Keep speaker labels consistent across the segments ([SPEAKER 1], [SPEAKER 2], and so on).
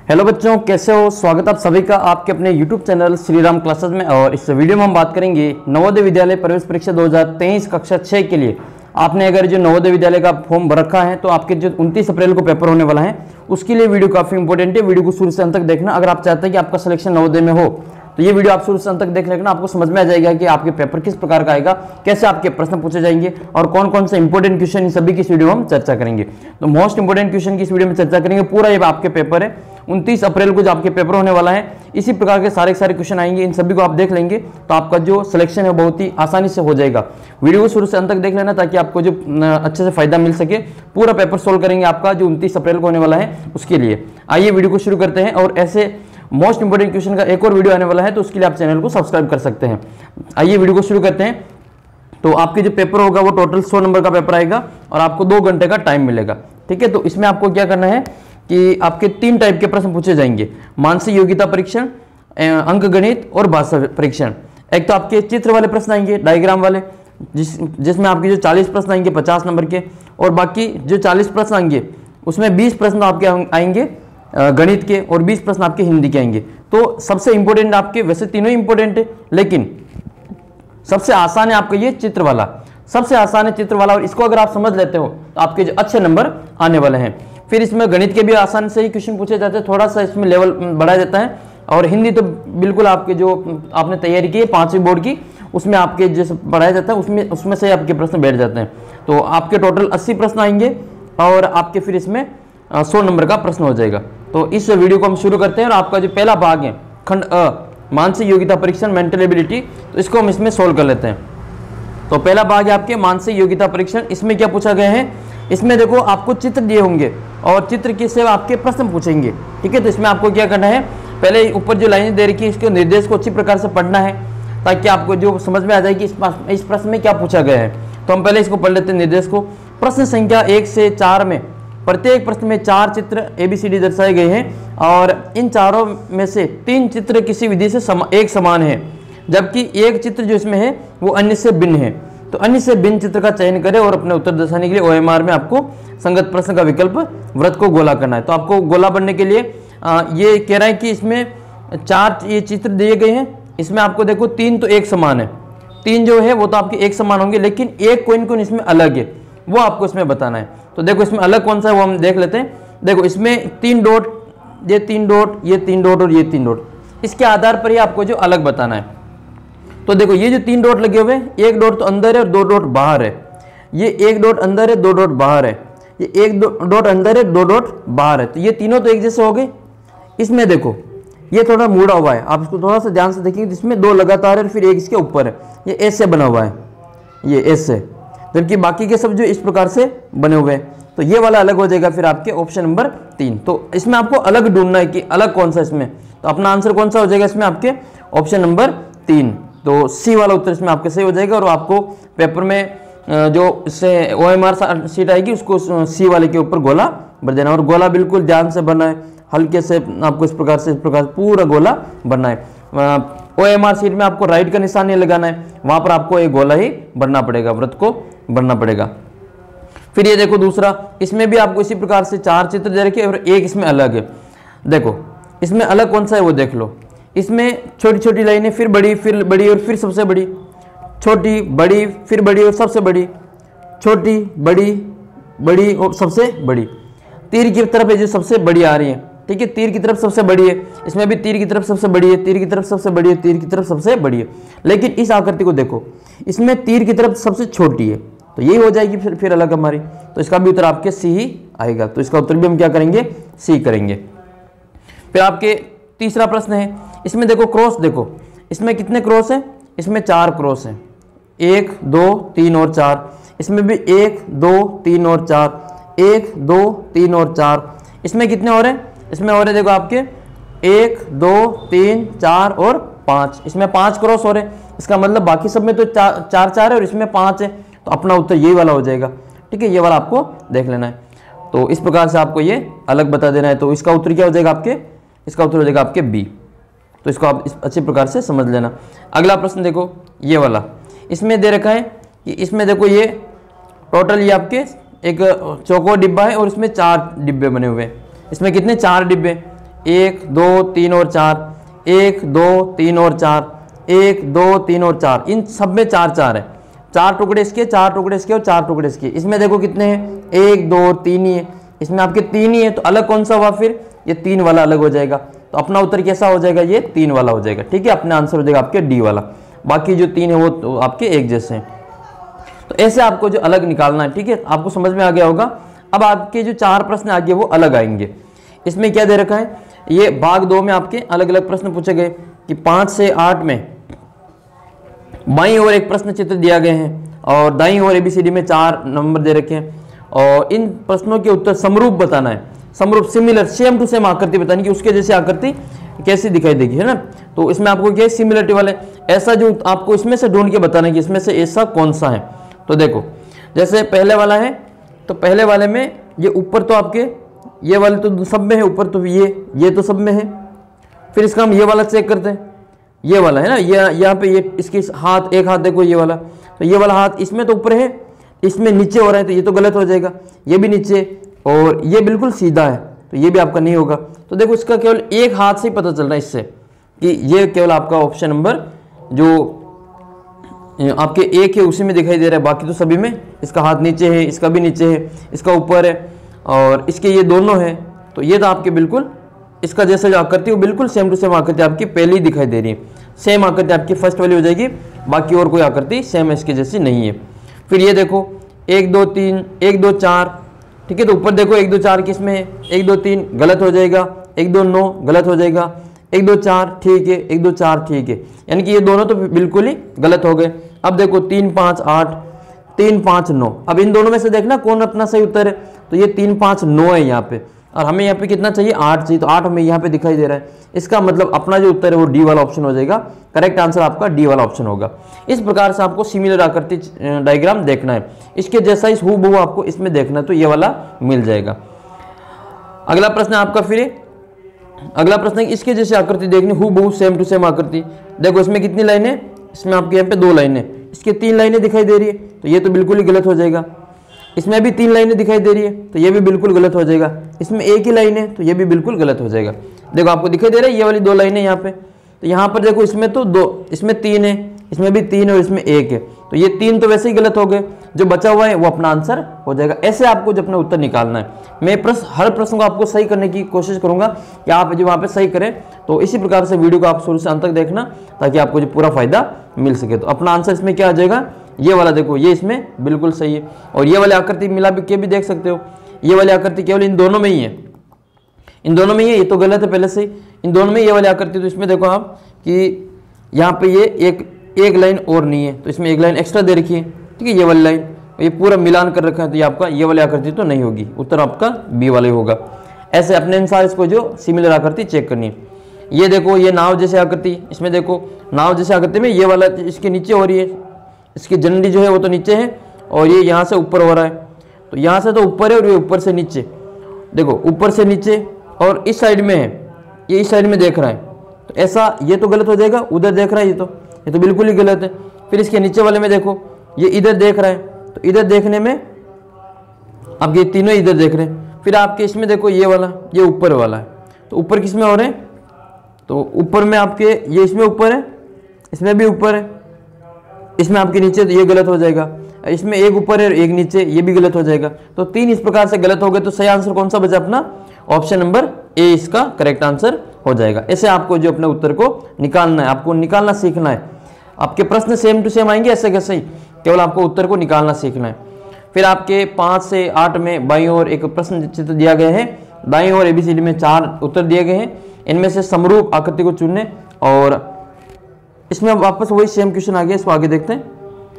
[SPEAKER 1] Hello बच्चों, कैसे हो। स्वागत आप सभी का आपके अपने YouTube channel Shri Ram classes में। और इस वीडियो में हम बात करेंगे नवोदय विद्यालय प्रवेश परीक्षा 2023 कक्षा 6 के लिए। आपने अगर जो नवोदय विद्यालय का फॉर्म भर रखा है तो आपके जो 29 अप्रैल को पेपर होने वाला है उसके लिए वीडियो काफ़ी इंपॉर्टेंट है। वीडियो को शुरू से अंत तक देखना। अगर आप चाहते हैं कि आपका सिलेक्शन नवोदय में हो तो ये वीडियो आप शुरू से अंत तक देख लेना। आपको समझ में आ जाएगा कि आपके पेपर किस प्रकार का आएगा, कैसे आपके प्रश्न पूछे जाएंगे और कौन कौन से इंपॉर्टेंट क्वेश्चन इन सभी की इस वीडियो में हम चर्चा करेंगे। तो मोस्ट इंपॉर्टेंट क्वेश्चन की इस वीडियो में चर्चा करेंगे। पूरा ये आपके पेपर है 29 अप्रैल को जो आपके पेपर होने वाला है, इसी प्रकार के सारे क्वेश्चन आएंगे। इन सभी को आप देख लेंगे तो आपका जो सिलेक्शन है बहुत ही आसानी से हो जाएगा। वीडियो को शुरू से अंत तक देख लेना ताकि आपको जो अच्छे से फायदा मिल सके। पूरा पेपर सोल्व करेंगे आपका जो 29 अप्रैल को होने वाला है उसके लिए। आइए वीडियो को शुरू करते हैं। और ऐसे मोस्ट इंपोर्टेंट क्वेश्चन का एक और वीडियो आने वाला है तो उसके लिए आप चैनल को सब्सक्राइब कर सकते हैं। आइए वीडियो को शुरू करते हैं। तो आपके जो पेपर होगा वो टोटल 100 नंबर का पेपर आएगा और आपको 2 घंटे का टाइम मिलेगा। ठीक है, तो इसमें आपको क्या करना है कि आपके 3 टाइप के प्रश्न पूछे जाएंगे। मानसिक योग्यता परीक्षण, अंक गणित और भाषा परीक्षण। एक तो आपके चित्र वाले प्रश्न आएंगे, डायग्राम वाले, जिसमें आपके जो 40 प्रश्न आएंगे 50 नंबर के, और बाकी जो 40 प्रश्न आएंगे उसमें 20 प्रश्न आपके आएंगे गणित के और 20 प्रश्न आपके हिंदी के आएंगे। तो सबसे इंपॉर्टेंट आपके, वैसे तीनों इंपॉर्टेंट है लेकिन सबसे आसान है आपका ये चित्र वाला, सबसे आसान है चित्र वाला। और इसको अगर आप समझ लेते हो तो आपके जो अच्छे नंबर आने वाले हैं। फिर इसमें गणित के भी आसान से ही क्वेश्चन पूछे जाते हैं, थोड़ा सा इसमें लेवल बढ़ाया जाता है। और हिंदी तो बिल्कुल आपके जो आपने तैयारी की है 5वीं बोर्ड की उसमें आपके जैसे पढ़ाया जाता है उसमें से आपके प्रश्न बैठ जाते हैं। तो आपके टोटल 80 प्रश्न आएंगे और आपके फिर इसमें 100 नंबर का प्रश्न हो जाएगा। तो इस वीडियो को हम शुरू करते हैं। और आपका जो पहला भाग है खंड अ, मानसिक योग्यता परीक्षण, मेंटल एबिलिटी, तो इसको हम इसमें सोल्व कर लेते हैं। तो पहला भाग है आपके मानसिक योग्यता परीक्षण। इसमें क्या पूछा गया है, इसमें देखो आपको चित्र दिए होंगे और चित्र के से आपके प्रश्न पूछेंगे। ठीक है, तो इसमें आपको क्या करना है, पहले ऊपर जो लाइनें दे रखी है इसके निर्देश को अच्छी प्रकार से पढ़ना है ताकि आपको जो समझ में आ जाए कि इस प्रश्न में क्या पूछा गया है। तो हम पहले इसको पढ़ लेते हैं निर्देश को। प्रश्न संख्या 1 से 4 में प्रत्येक प्रश्न में 4 चित्र ABCD दर्शाए गए हैं और इन चारों में से 3 चित्र किसी विधि से एक समान है, जबकि एक चित्र जो इसमें है वो अन्य से भिन्न है। तो अन्य से भिन्न चित्र का चयन करें और अपने उत्तर दर्शाने के लिए OMR में आपको संगत प्रश्न का विकल्प वृत्त को गोला करना है। तो आपको गोला बनने के लिए ये कह रहा है कि इसमें 4 ये चित्र दिए गए हैं। इसमें आपको देखो 3 तो एक समान है, 3 जो है वो तो आपके एक समान होंगे, लेकिन एक कोई इसमें अलग है, वो आपको इसमें बताना है। तो देखो इसमें अलग कौन सा है वो हम देख लेते हैं। देखो इसमें 3 डॉट, ये 3 डॉट, ये 3 डॉट और ये 3 डॉट, इसके आधार पर ही आपको जो अलग बताना है। तो देखो ये जो 3 डॉट लगे हुए हैं, 1 डॉट तो अंदर है और 2 डॉट बाहर है। ये 1 डॉट अंदर है, 2 डॉट बाहर है। ये 1 डॉट अंदर है, 2 डॉट बाहर है। तो ये तीनों तो एक जैसे हो गए। इसमें देखो ये थोड़ा मुड़ा हुआ है, आप इसको थोड़ा सा ध्यान से देखेंगे। इसमें 2 लगातार है और फिर एक इसके ऊपर है, ये ऐसे बना हुआ है, ये ऐसे, जबकि बाकी के सब जो इस प्रकार से बने हुए हैं। तो ये वाला अलग हो जाएगा फिर आपके ऑप्शन नंबर 3। तो इसमें आपको अलग ढूंढना है कि अलग कौन सा इसमें। तो अपना आंसर कौन सा हो जाएगा इसमें आपके ऑप्शन नंबर 3। तो सी वाला उत्तर इसमें आपके सही हो जाएगा। और आपको पेपर में जो इससे OMR शीट आएगी उसको सी वाले के ऊपर गोला भर देना। और गोला बिल्कुल ध्यान से बनना है, हल्के से आपको इस प्रकार से पूरा गोला बनना है। OMR शीट में आपको राइट का निशान नहीं लगाना है, वहां पर आपको एक गोला ही बनना पड़ेगा, वृत्त को बनना पड़ेगा। फिर ये देखो दूसरा, इसमें भी आपको इसी प्रकार से 4 चित्र दे रखे और एक इसमें अलग है। देखो इसमें अलग कौन सा है वो देख लो। इसमें छोटी छोटी लाइनें, फिर बड़ी और फिर सबसे बड़ी, छोटी बड़ी फिर बड़ी और सबसे बड़ी, छोटी बड़ी बड़ी और सबसे बड़ी। तीर की तरफ है जो सबसे बड़ी आ रही है। ठीक है, तीर की तरफ सबसे बड़ी है, इसमें भी तीर की तरफ सबसे बड़ी है, तीर की तरफ सबसे बड़ी है, तीर की तरफ सबसे बड़ी है। लेकिन इस आकृति को देखो, इसमें तीर की तरफ सबसे छोटी है, तो यही हो जाएगी फिर अलग हमारी। तो इसका भी उत्तर आपके सी ही आएगा। तो इसका उत्तर भी हम क्या करेंगे, सी करेंगे। फिर आपके तीसरा प्रश्न है, इसमें देखो क्रॉस, देखो इसमें कितने क्रॉस हैं, इसमें 4 क्रॉस हैं, 1 2 3 और 4। इसमें भी 1 2 3 और 4, 1 2 3 और 4। इसमें कितने और हैं, इसमें और है देखो आपके 1 2 3 4 और 5। इसमें 5 क्रॉस हो रहे हैं। इसका मतलब बाकी सब में तो 4 है और इसमें 5 है। तो अपना उत्तर यही वाला हो जाएगा। ठीक है, ये वाला आपको देख लेना है। तो इस प्रकार से आपको ये अलग बता देना है। तो इसका उत्तर क्या हो जाएगा आपके, इसका उत्तर हो जाएगा आपके बी। तो इसको आप अच्छी प्रकार से समझ लेना। अगला प्रश्न देखो ये वाला, इसमें दे रखा है कि इसमें देखो ये टोटल ये आपके एक चौकोर डिब्बा है और इसमें 4 डिब्बे बने हुए हैं। इसमें कितने, 4 डिब्बे, 1 2 3 और 4, 1 2 3 और 4, 1 2 3 और 4, इन सब में 4 4 है। 4 टुकड़े इसके, 4 टुकड़े इसके और 4 टुकड़े इसके। इसमें देखो कितने हैं, 1 2 और 3 ही है। इसमें आपके 3 ही है, तो अलग कौन सा हुआ फिर, ये 3 वाला अलग हो जाएगा। तो अपना उत्तर कैसा हो जाएगा, ये 3 वाला हो जाएगा। ठीक है, अपना आंसर हो जाएगा आपके डी वाला। बाकी जो 3 है वो तो आपके एक जैसे हैं। तो ऐसे आपको जो अलग निकालना है, ठीक है, आपको समझ में आ गया होगा। अब आपके जो 4 प्रश्न आगे वो अलग आएंगे। इसमें क्या दे रखा है, ये भाग 2 में आपके अलग अलग प्रश्न पूछे गए कि 5 से 8 में बाईं ओर एक प्रश्न चित्र दिया गए हैं और दाईं ओर ABCD में 4 नंबर दे रखे हैं और इन प्रश्नों के उत्तर समरूप बताना है। समरूप, सिमिलर, सेम टू सेम आकृति बतानी कि उसके जैसे आकृति कैसी दिखाई देगी, है ना। तो इसमें आपको क्या है, सिमिलरिटी वाले, ऐसा जो आपको इसमें से ढूंढ के बताना है कि इसमें से ऐसा कौन सा है। तो देखो जैसे पहले वाला है, तो पहले वाले में ये ऊपर तो आपके ये वाले तो सब में है, ऊपर तो ये तो सब में है। फिर इसका हम ये वाला चेक करते हैं, ये वाला है ना, ये यहाँ पे ये इसके हाथ, एक हाथ देखो ये वाला, तो ये वाला हाथ इसमें तो ऊपर है, इसमें नीचे हो रहा है, तो ये तो गलत हो जाएगा। ये भी नीचे और ये बिल्कुल सीधा है, तो ये भी आपका नहीं होगा। तो देखो इसका केवल एक हाथ से ही पता चल रहा है इससे कि ये केवल आपका ऑप्शन नंबर जो आपके एक है उसी में दिखाई दे रहा है। बाकी तो सभी में इसका हाथ नीचे है, इसका भी नीचे है, इसका ऊपर है और इसके ये दोनों है। तो ये तो आपके बिल्कुल इसका जैसा जो आकृति वो बिल्कुल सेम टू सेम आकृति आपकी पहले ही दिखाई दे रही है। सेम आकृति आपकी फर्स्ट वाली हो जाएगी, बाकी और कोई आकृति सेम इसके जैसी नहीं है। फिर ये देखो 1 2 3, 1 2 4, ठीक है, तो ऊपर देखो 1 2 4 किस में है, 1 2 3 गलत हो जाएगा, 1 2 9 गलत हो जाएगा, 1 2 4 ठीक है, 1 2 4 ठीक है, यानी कि ये दोनों तो बिल्कुल ही गलत हो गए। अब देखो 3 5 8, 3 5 9, अब इन दोनों में से देखना कौन अपना सही उत्तर है। तो ये 3 5 9 है यहाँ पे, और हमें यहाँ पे कितना चाहिए, 8 चाहिए, तो 8 हमें यहाँ पे दिखाई दे रहा है। इसका मतलब अपना जो उत्तर है वो डी वाला ऑप्शन हो जाएगा। करेक्ट आंसर आपका डी वाला ऑप्शन होगा। इस प्रकार से आपको सिमिलर आकृति डायग्राम देखना है, इसके जैसा इस हूबहू आपको इसमें देखना है, तो ये वाला मिल जाएगा। अगला प्रश्न आपका फिर अगला प्रश्न है इसके जैसे आकृति देखनी, हूबहू सेम टू सेम आकृति। देखो इसमें कितनी लाइनें, इसमें आपके यहाँ पे 2 लाइनें, इसके 3 लाइनें दिखाई दे रही है, तो ये तो बिल्कुल ही गलत हो जाएगा। इसमें भी 3 लाइनें दिखाई दे रही है, तो ये भी बिल्कुल गलत हो जाएगा। इसमें एक ही लाइन है, तो ये भी बिल्कुल गलत हो जाएगा। देखो आपको दिखाई दे रहा है ये वाली 2 लाइनें यहाँ पे, तो यहाँ पर देखो इसमें तो 2, इसमें 3 है, इसमें भी 3 है और इसमें 1 है, तो ये 3 तो वैसे ही गलत हो गए। जो बचा हुआ है वो अपना आंसर हो जाएगा। ऐसे आपको जो अपना उत्तर निकालना है, मैं हर प्रश्न को आपको सही करने की कोशिश करूंगा कि आप जो वहाँ पे सही करें। तो इसी प्रकार से वीडियो को आप शुरू से अंत तक देखना ताकि आपको जो पूरा फायदा मिल सके। तो अपना आंसर इसमें क्या आ जाएगा, ये वाला देखो, ये इसमें बिल्कुल सही है। और ये वाली आकृति मिला के भी देख सकते हो, ये वाली आकृति केवल इन दोनों में ही है, इन दोनों में ही है, ये तो गलत है पहले से ही। इन दोनों में ये वाली आकृति, तो इसमें देखो आप कि यहाँ पे ये एक लाइन और नहीं है, तो इसमें एक लाइन एक्स्ट्रा दे रखी है, ठीक है, ये वाली लाइन, ये पूरा मिलान कर रखा है, तो ये आपका ये वाली आकृति तो नहीं होगी, उत्तर आपका बी वाला ही होगा। ऐसे अपने अनुसार इसको जो सिमिलर आकृति चेक करनी है। ये देखो ये नाव जैसे आकृति, इसमें देखो नाव जैसे आकृति में ये वाला इसके नीचे हो रही है, इसकी झंडी जो है वो तो नीचे है और ये यहाँ से ऊपर हो रहा है, तो यहाँ से तो ऊपर है और ये ऊपर से नीचे, देखो ऊपर से नीचे और इस साइड में है, ये इस साइड में देख रहा है, तो ऐसा ये तो गलत हो जाएगा। उधर देख रहा है ये तो बिल्कुल ही गलत है। फिर इसके नीचे वाले में देखो ये इधर देख रहा है, तो इधर देखने में अब ये तीनों इधर देख रहे हैं। फिर आपके इसमें देखो ये वाला, ये ऊपर वाला है, तो ऊपर किस में हो रहे हैं, तो ऊपर में आपके ये इसमें ऊपर है, इसमें भी ऊपर है, इसमें आपके नीचे, तो ये गलत हो जाएगा। इसमें एक ऊपर है और एक नीचे, ये भी गलत हो जाएगा। तो 3 इस प्रकार से गलत हो गए, तो सही आंसर कौन सा बचा अपना, ऑप्शन नंबर ए इसका करेक्ट आंसर हो जाएगा। ऐसे आपको जो अपने उत्तर को निकालना है, आपको निकालना सीखना है। आपके प्रश्न सेम टू सेम आएंगे ऐसे कैसे ही, केवल आपको उत्तर को निकालना सीखना है। फिर आपके 5 से 8 में बाईं ओर एक प्रश्न चित्र दिया गया है, दाईं ओर ABCD में 4 उत्तर दिए गए हैं, इनमें से समरूप आकृति को चुनने। और इसमें वापस वही सेम क्वेश्चन आ गया, इसको आगे देखते हैं।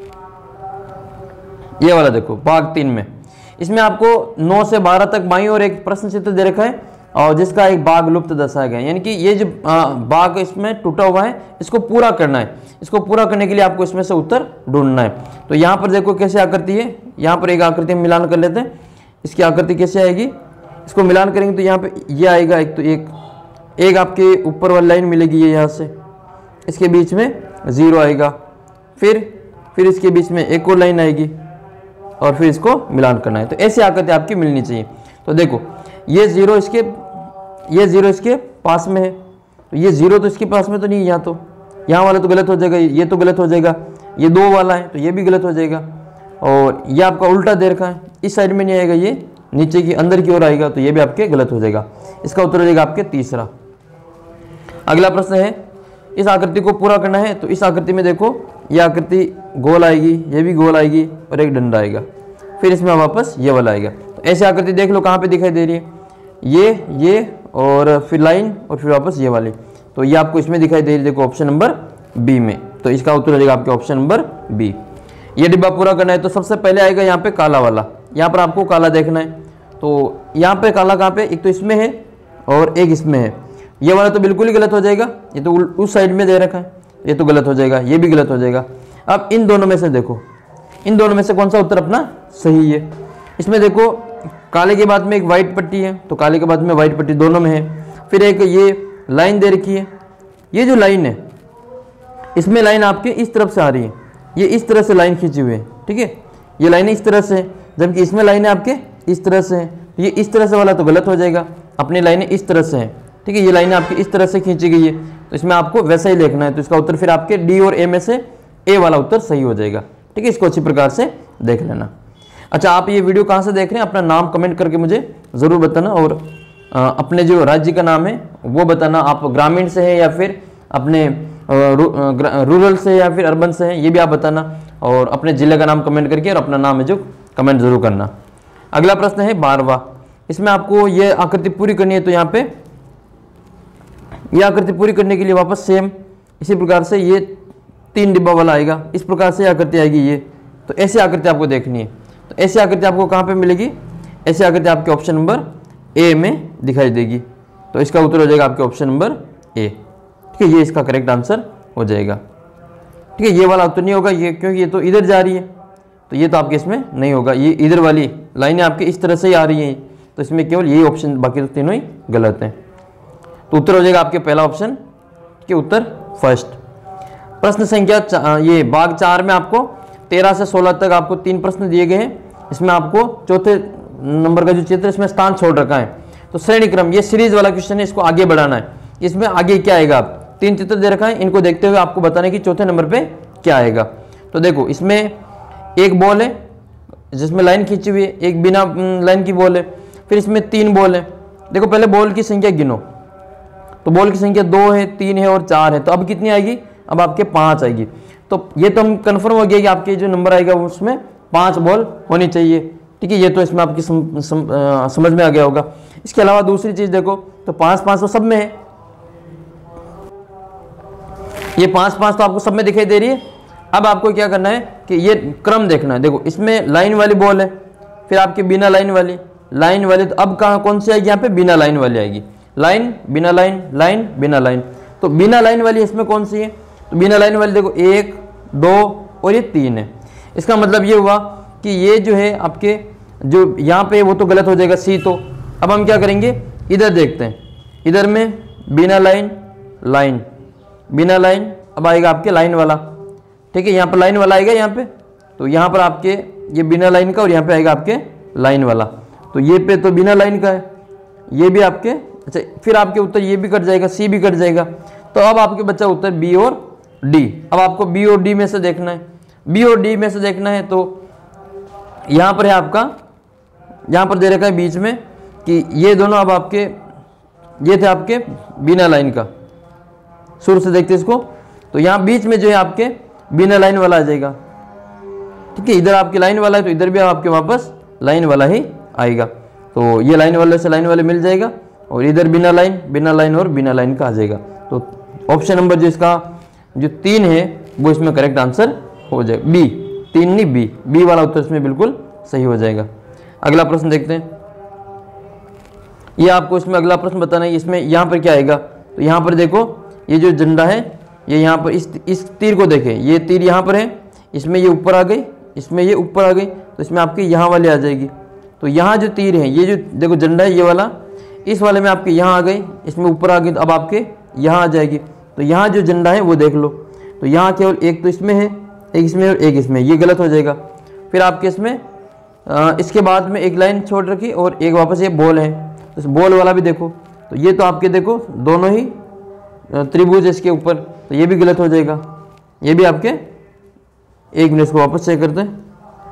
[SPEAKER 1] ये वाला देखो भाग 3 में, इसमें आपको 9 से 12 तक बाईं ओर एक प्रश्न चित्र दे रखा है और जिसका एक भाग लुप्त दर्शाया गया है, यानी कि ये जो भाग इसमें टूटा हुआ है इसको पूरा करना है। इसको पूरा करने के लिए आपको इसमें से उत्तर ढूंढना है। तो यहाँ पर देखो कैसे आकृति है, यहाँ पर एक आकृति मिलान कर लेते हैं। इसकी आकृति कैसे आएगी, इसको मिलान करेंगे तो यहाँ पे ये आएगा, एक तो एक आपके ऊपर वाली लाइन मिलेगी, ये यहाँ से इसके बीच में 0 आएगा, फिर इसके बीच में एक और लाइन आएगी और फिर इसको मिलान करना है। तो ऐसी आकृति आपकी मिलनी चाहिए। तो देखो ये 0 इसके पास में है, तो ये 0 तो इसके पास में तो नहीं है, यहाँ वाला तो गलत हो जाएगा, ये तो गलत हो जाएगा, ये 2 वाला है तो ये भी गलत हो जाएगा, और ये आपका उल्टा दे रखा है, इस साइड में नहीं आएगा, ये नीचे की अंदर की ओर आएगा, तो ये भी आपके गलत हो जाएगा। इसका उत्तर हो जाएगा आपके तीसरा। अगला प्रश्न है, इस आकृति को पूरा करना है, तो इस आकृति में देखो ये आकृति गोल आएगी, ये भी गोल आएगी और एक डंडा आएगा, फिर इसमें वापस ये वाला आएगा। तो ऐसे आकृति देख लो कहाँ पे दिखाई दे रही है, ये और फिर लाइन और फिर वापस ये वाली, तो ये आपको इसमें दिखाई दे रही है, देखो ऑप्शन नंबर बी में। तो इसका उत्तर हो जाएगा आपके ऑप्शन नंबर बी। ये डिब्बा पूरा करना है तो सबसे पहले आएगा यहाँ पे काला वाला, यहाँ पर आपको काला देखना है, तो यहाँ पे काला कहाँ पे, एक तो इसमें है और एक इसमें है, ये वाला तो बिल्कुल ही गलत हो जाएगा, ये तो उस साइड में दे रखा है, ये तो गलत हो जाएगा, ये भी गलत हो जाएगा। अब इन दोनों में से देखो, इन दोनों में से कौन सा उत्तर अपना सही है। इसमें देखो काले के बाद में एक वाइट पट्टी है, तो काले के बाद में वाइट पट्टी दोनों में है, फिर एक ये लाइन दे रखी है, ये जो लाइन है इसमें लाइन आपके इस तरफ से आ रही है, ये इस तरह से लाइन खींची हुई है, ठीक है, ये लाइन इस तरह से है, जबकि इसमें लाइन है आपके इस तरह से है, तो ये इस तरह से वाला तो गलत हो जाएगा, अपनी लाइनें इस तरह से हैं, ठीक है, ये लाइनें आपकी इस तरह से खींची गई है, तो इसमें आपको वैसा ही लिखना है, तो इसका उत्तर फिर आपके डी और ए में से ए वाला उत्तर सही हो जाएगा, ठीक है, इसको अच्छी प्रकार से देख लेना। अच्छा, आप ये वीडियो कहाँ से देख रहे हैं, अपना नाम कमेंट करके मुझे ज़रूर बताना, और अपने जो राज्य का नाम है वो बताना, आप ग्रामीण से है या फिर अपने रूरल से या फिर अर्बन से है, ये भी आप बताना, और अपने ज़िले का नाम कमेंट करके और अपना नाम है जो कमेंट जरूर करना। अगला प्रश्न है 12वां, इसमें आपको ये आकृति पूरी करनी है, तो यहाँ पे ये आकृति पूरी करने के लिए वापस सेम इसी प्रकार से ये 3 डिब्बा वाला आएगा, इस प्रकार से आकृति आएगी ये, तो ऐसी आकृति आपको देखनी है। तो ऐसी आकृति आपको कहाँ पे मिलेगी, ऐसी आकृति आपके ऑप्शन नंबर ए में दिखाई देगी, तो इसका उत्तर हो जाएगा आपके ऑप्शन नंबर ए, ठीक है, ये इसका करेक्ट आंसर हो जाएगा, ठीक है। ये वाला उत्तर नहीं होगा, ये क्योंकि ये तो इधर जा रही है, तो ये तो आपके इसमें नहीं होगा, ये इधर वाली लाइनें आपके इस तरह से ही आ रही हैं, तो इसमें केवल यही ऑप्शन, बाकी तो तीनों ही गलत हैं। तो उत्तर हो जाएगा आपके पहला ऑप्शन, ठीक है, उत्तर फर्स्ट। प्रश्न संख्या ये भाग 4 में आपको 13 से 16 तक आपको 3 प्रश्न दिए गए हैं, इसमें आपको चौथे नंबर का जो चित्र इसमें स्थान छोड़ रखा है, तो श्रेणी क्रम, ये सीरीज वाला क्वेश्चन है, इसको आगे बढ़ाना है, इसमें आगे क्या आएगा, आप 3 चित्र दे रखा है, इनको देखते हुए आपको बताना है कि चौथे नंबर पे क्या आएगा। तो देखो इसमें एक बॉल है जिसमें लाइन खींची हुई है, एक बिना लाइन की बॉल है, फिर इसमें 3 बॉल है। देखो पहले बॉल की संख्या गिनो, तो बॉल की संख्या 2 है, 3 है और 4 है, तो अब कितनी आएगी, अब आपके 5 आएगी। तो ये तो हम कन्फर्म हो गया कि आपके जो नंबर आएगा उसमें 5 बॉल होनी चाहिए, ठीक है, ये तो इसमें आपकी समझ में आ गया होगा। इसके अलावा दूसरी चीज देखो, तो 5-5 तो सब में है, ये 5-5 तो आपको सब में दिखाई दे रही है। अब आपको क्या करना है कि ये क्रम देखना है, देखो इसमें लाइन वाली बॉल है, फिर आपके बिना लाइन वाली, तो अब कहाँ कौन सी आएगी, यहाँ पे बिना लाइन वाली आएगी, लाइन बिना लाइन, लाइन बिना लाइन, तो बिना लाइन वाली इसमें कौन सी है, तो बिना लाइन वाली देखो 1, 2 और ये 3 है। इसका मतलब ये हुआ कि ये जो है आपके जो यहाँ पे वो तो गलत हो जाएगा सी। तो अब हम क्या करेंगे, इधर देखते हैं, इधर में बिना लाइन, लाइन बिना लाइन, अब आएगा आपके लाइन वाला, ठीक है, यहाँ पर लाइन वाला आएगा यहाँ पे, तो यहाँ पर आपके ये बिना लाइन का और यहाँ पे आएगा आपके लाइन वाला, तो ये पे तो बिना लाइन का है, ये भी आपके, अच्छा फिर आपके उत्तर ये भी कट जाएगा, सी भी कट जाएगा, तो अब आपके बच्चा उत्तर बी और डी। अब आपको बी और डी में से देखना है, बी और डी में से देखना है, तो यहाँ पर है आपका, यहाँ पर दे रखा है बीच में कि ये दोनों अब आपके, ये थे आपके बिना लाइन का, शुरू से देखते इसको, तो यहाँ बीच में जो है आपके बिना लाइन वाला आ जाएगा, ठीक है, इधर आपकी लाइन वाला है तो इधर भी आपके वापस लाइन वाला ही आएगा, तो ये लाइन वाले से लाइन वाले मिल जाएगा, और इधर बिना लाइन और बिना लाइन का आ जाएगा। तो ऑप्शन नंबर जो इसका जो 3 है वो इसमें करेक्ट आंसर हो जाएगा, बी, 3 नहीं बी वाला उत्तर इसमें बिल्कुल सही हो जाएगा। अगला प्रश्न देखते हैं, ये आपको इसमें अगला प्रश्न बताना है, इसमें यहाँ पर क्या आएगा, तो यहाँ पर देखो ये जो झंडा है ये यहाँ पर इस तीर को देखें, ये तीर यहाँ पर है, इसमें ये ऊपर आ गई, इसमें ये ऊपर आ गई, तो इसमें आपकी यहाँ वाली आ जाएगी, तो यहाँ जो तीर है, ये जो देखो झंडा है ये वाला, इस वाले में आपके यहाँ आ गई, इसमें ऊपर आ गई, तो अब आपके यहाँ आ जाएगी, तो यहाँ जो झंडा है वो देख लो, तो यहाँ केवल एक तो इसमें है, एक इसमें और एक इसमें, ये गलत हो जाएगा। फिर आपके इसमें इसके बाद में एक लाइन छोड़ रखी और एक वापस ये बॉल है, तो इस बॉल वाला भी देखो, तो तो ये तो आपके देखो दोनों ही त्रिभुज इसके ऊपर, तो ये भी गलत हो जाएगा। ये भी आपके, एक मिनट इसको वापस चेक करते हैं।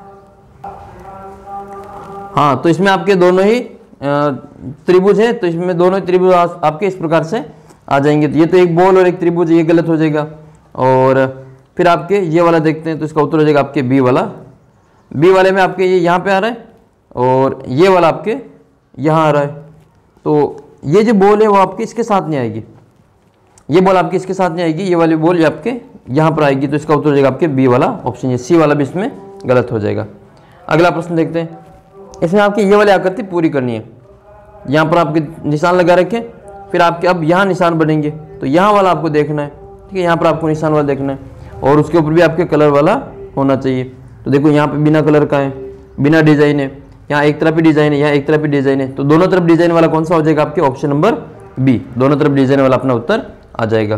[SPEAKER 1] हाँ, तो इसमें आपके दोनों ही त्रिभुज है, तो इसमें दोनों ही त्रिभुज आपके इस प्रकार से आ जाएंगे। तो ये तो एक बॉल और एक त्रिभुज, ये गलत हो जाएगा। और फिर आपके ये वाला देखते हैं, तो इसका उत्तर हो जाएगा आपके बी वाला। बी वाले में आपके ये यहाँ पे आ रहा है और ये वाला आपके यहाँ आ रहा है। तो ये जो बॉल है वो आपके इसके साथ नहीं आएगी, ये बॉल आपके इसके साथ नहीं आएगी, ये वाली बॉल ये आपके यहाँ पर आएगी। तो इसका उत्तर हो जाएगा आपके बी वाला ऑप्शन, ये सी वाला भी इसमें गलत हो जाएगा। अगला प्रश्न देखते हैं। इसमें आपकी ये वाली आकृति पूरी करनी है। यहाँ पर आपके निशान लगा रखे, फिर आपके अब यहाँ निशान बनेंगे, तो यहाँ वाला आपको देखना है। ठीक है, यहाँ पर आपको निशान वाला देखना है और उसके ऊपर भी आपके कलर वाला होना चाहिए। तो देखो यहाँ पे बिना कलर का है, बिना डिजाइन है, यहाँ एक तरफ ही डिजाइन है, यहाँ एक तरफ ही डिजाइन है। तो दोनों तरफ डिजाइन वाला कौन सा हो जाएगा आपके, ऑप्शन नंबर बी, दोनों तरफ डिजाइन वाला अपना उत्तर आ जाएगा।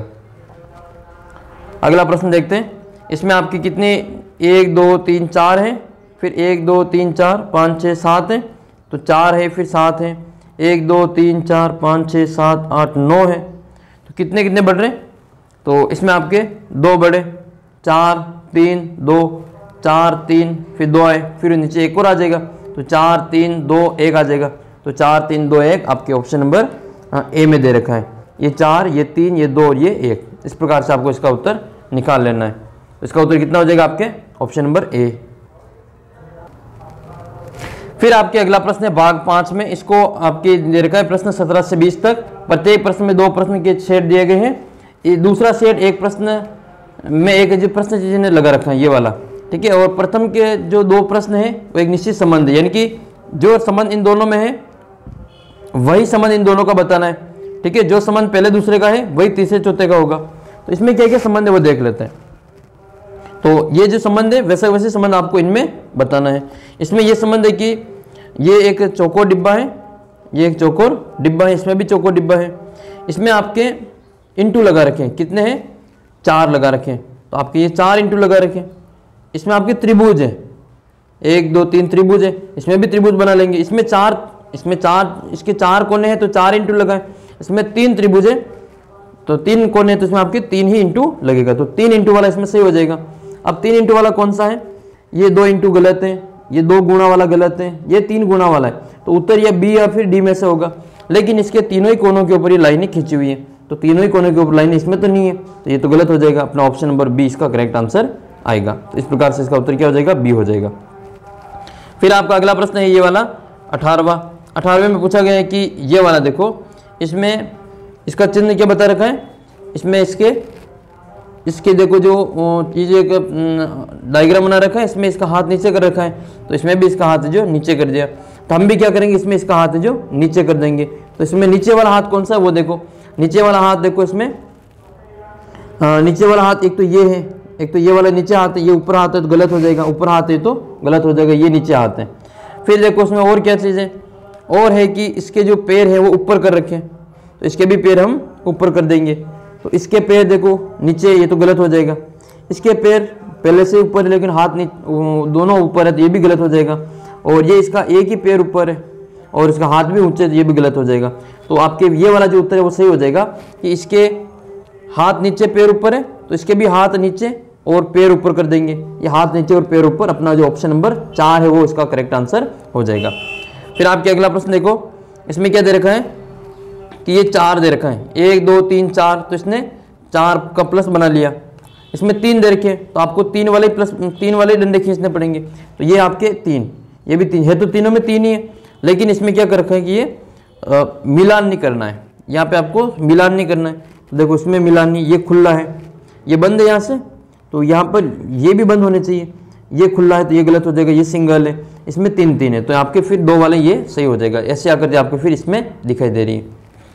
[SPEAKER 1] अगला प्रश्न देखते हैं। इसमें आपकी कितने 1 2 3 4 हैं, फिर 1 2 3 4 5 6 7 हैं, तो 4 है फिर 7 है, 1 2 3 4 5 6 7 8 9 है। तो कितने कितने बढ़ रहे हैं, तो इसमें आपके 2 बढ़े, 4 3 2 4 3 फिर 2 आए, फिर नीचे एक और आ जाएगा, तो 4 3 2 1 आ जाएगा। तो 4 3 2 1 आपके ऑप्शन नंबर ए में दे रखा है। ये 4 ये 3 ये 2 और ये 1, इस प्रकार से आपको इसका उत्तर निकाल लेना है। तो इसका उत्तर कितना हो जाएगा आपके, ऑप्शन नंबर ए। फिर आपके अगला प्रश्न है भाग 5 में, इसको आपके दे रखा है प्रश्न 17 से 20 तक। प्रत्येक प्रश्न में 2 प्रश्न के सेट दिए गए हैं। ये दूसरा सेट एक प्रश्न में एक जो प्रश्न जिन्हें लगा रखा है ये वाला, ठीक है। और प्रथम के जो 2 प्रश्न है वो एक निश्चित संबंध है, यानी कि जो संबंध इन दोनों में है वही संबंध इन दोनों का बताना है। ठीक है, जो संबंध पहले दूसरे का है वही तीसरे चौथे का होगा। तो इसमें क्या क्या संबंध है वो देख लेते हैं। तो ये जो संबंध है वैसे वैसे संबंध आपको इनमें बताना है। इसमें ये संबंध है कि ये एक चौकोर डिब्बा है, ये एक चौकोर डिब्बा है, इसमें भी चौकोर डिब्बा है। इसमें आपके इंटू लगा रखे हैं, कितने हैं 4 लगा रखे हैं, तो आपके ये 4 इंटू लगा रखे हैं। इसमें आपके त्रिभुज है, 1 2 3 त्रिभुज है, इसमें भी त्रिभुज बना लेंगे। इसमें 4 इसके 4 कोने हैं तो 4 इंटू लगाए। इसमें 3 त्रिभुज है तो 3 कोने हैं, तो इसमें आपके 3 ही इंटू लगेगा, तो 3 इंटू वाला इसमें सही हो जाएगा। अब 3 इंटू वाला कौन सा है, ये 2 इंटू गलत है, ये 2 गुणा वाला गलत है, ये 3 गुणा वाला है। तो उत्तर या बी या फिर डी में से होगा। लेकिन इसके तीनों ही कोनों के ऊपर ये लाइनें खींची हुई है, तो तीनों ही कोनों के ऊपर लाइनें इसमें तो नहीं है, तो ये तो गलत हो जाएगा। अपना ऑप्शन नंबर बी इसका करेक्ट आंसर आएगा। तो इस प्रकार से इसका उत्तर क्या हो जाएगा, बी हो जाएगा। फिर आपका अगला प्रश्न है ये वाला 18वें में पूछा गया है कि ये वाला देखो, इसमें इसका चिन्ह क्या बता रखा है, इसमें इसके देखो जो चीज़ें एक डायग्राम बना रखा है, इसमें इसका हाथ नीचे कर रखा है, तो इसमें भी इसका हाथ जो नीचे कर दिया। तो हम भी क्या करेंगे, इसमें इसका हाथ जो नीचे कर देंगे। तो इसमें नीचे वाला हाथ कौन सा है वो देखो, नीचे वाला हाथ देखो, इसमें नीचे वाला हाथ एक तो ये है, एक तो ये वाला नीचे हाथ है, ये ऊपर हाथ है तो गलत हो जाएगा, ऊपर हाथ है तो गलत हो जाएगा, ये नीचे हाथ है। फिर देखो उसमें और क्या चीज़ है, और है कि इसके जो पैर है वो ऊपर कर रखे, तो इसके भी पैर हम ऊपर कर देंगे। तो इसके पैर देखो नीचे, ये तो गलत हो जाएगा। इसके पैर पहले से ऊपर है लेकिन हाथ दोनों ऊपर है, तो ये भी गलत हो जाएगा। और ये इसका एक ही पैर ऊपर है और इसका हाथ भी ऊंचे, तो ये भी गलत हो जाएगा। तो आपके ये वाला जो उत्तर है वो सही हो जाएगा कि इसके हाथ नीचे पैर ऊपर है, तो इसके भी हाथ नीचे और पैर ऊपर कर देंगे। ये हाथ नीचे और पैर ऊपर, अपना जो ऑप्शन नंबर 4 है वो इसका करेक्ट आंसर हो जाएगा। फिर आपके अगला प्रश्न देखो, इसमें क्या दे रखा है कि ये 4 दे रखा है, 1 2 3 4, तो इसने 4 का प्लस बना लिया। इसमें 3 दे रखे, तो आपको 3 वाले डंडे खींचने पड़ेंगे। तो ये आपके 3, ये भी 3 है, तो तीनों में 3 ही है। लेकिन इसमें क्या कर रखा है कि ये मिलान नहीं करना है, यहाँ पे आपको मिलान नहीं करना है। तो देखो इसमें मिलान नहीं, ये खुला है, ये बंद है यहाँ से, तो यहाँ पर ये भी बंद होने चाहिए। ये खुला है तो ये गलत हो जाएगा, ये सिंगल है, इसमें 3 है, तो आपके फिर 2 वाले ये सही हो जाएगा। ऐसे आकर आपको फिर इसमें दिखाई दे रही है।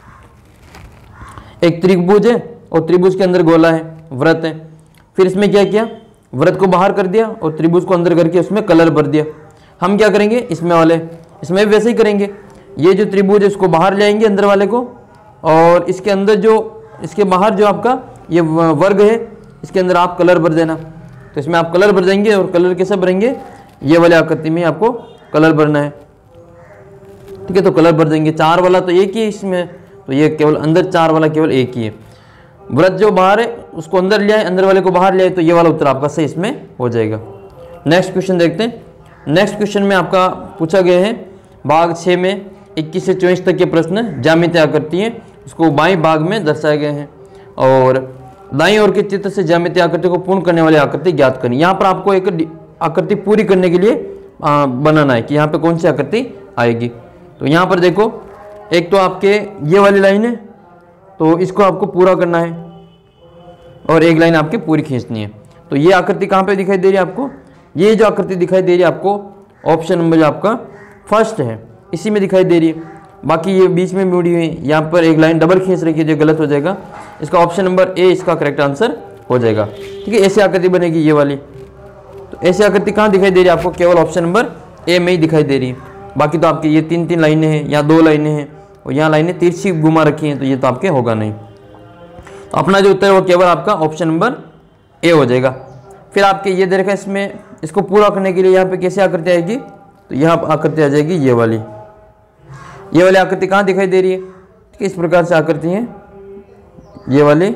[SPEAKER 1] एक त्रिभुज है और त्रिभुज के अंदर गोला है, वृत्त है। फिर इसमें क्या किया, वृत्त को बाहर कर दिया और त्रिभुज को अंदर करके उसमें कलर भर दिया। हम क्या करेंगे इसमें भी वैसे ही करेंगे। ये जो त्रिभुज है इसको बाहर ले आएंगे अंदर वाले को, और इसके अंदर जो इसके बाहर जो आपका ये वर्ग है इसके अंदर आप कलर भर देना। तो इसमें आप कलर भर देंगे, और कलर कैसे भरेंगे, ये वाले आकृति में आपको कलर भरना है। ठीक है, तो कलर भर देंगे। 4 वाला तो एक ही इसमें, तो ये केवल अंदर 4 वाला केवल एक ही है। वृत्त जो बाहर है उसको अंदर ले आए, अंदर वाले को बाहर ले आए, तो ये वाला उत्तर आपका सही इसमें हो जाएगा। नेक्स्ट क्वेश्चन देखते हैं। नेक्स्ट क्वेश्चन में आपका पूछा गया है भाग 6 में 21 से 24 तक के प्रश्न ज्यामितीय आकृति है उसको बाएं भाग में दर्शाए गए हैं और दाईं ओर के चित्र से ज्यामितीय आकृति को पूर्ण करने वाली आकृति ज्ञात करनी। यहाँ पर आपको एक आकृति पूरी करने के लिए बनाना है कि यहाँ पे कौन सी आकृति आएगी। तो यहाँ पर देखो, एक तो आपके ये वाली लाइन है तो इसको आपको पूरा करना है और एक लाइन आपकी पूरी खींचनी है। तो ये आकृति कहाँ पे दिखाई दे रही है आपको, ये जो आकृति दिखाई दे रही है आपको ऑप्शन नंबर जो आपका फर्स्ट है इसी में दिखाई दे रही है। बाकी ये बीच में मुड़ी हुई है, यहाँ पर एक लाइन डबल खींच रखी है जो गलत हो जाएगा। इसका ऑप्शन नंबर ए इसका करेक्ट आंसर हो जाएगा। ठीक है, ऐसी आकृति बनेगी ये वाली। तो ऐसी आकृति कहाँ दिखाई दे रही है आपको, केवल ऑप्शन नंबर ए में ही दिखाई दे रही है। बाकी तो आपकी ये 3-3 लाइनें हैं या 2 लाइनें हैं और यहाँ लाइनें तिरछी घुमा रखी हैं, तो ये तो आपके होगा नहीं। तो अपना जो उत्तर है वो केवल आपका ऑप्शन नंबर ए हो जाएगा। फिर आपके ये देखा इसमें इसको पूरा करने के लिए यहाँ पे कैसे आकृति आएगी, तो यहाँ आकृति आ जाएगी ये वाली। ये वाली आकृति कहाँ दिखाई दे रही है, ठीक है, इस प्रकार से आकृति है ये वाली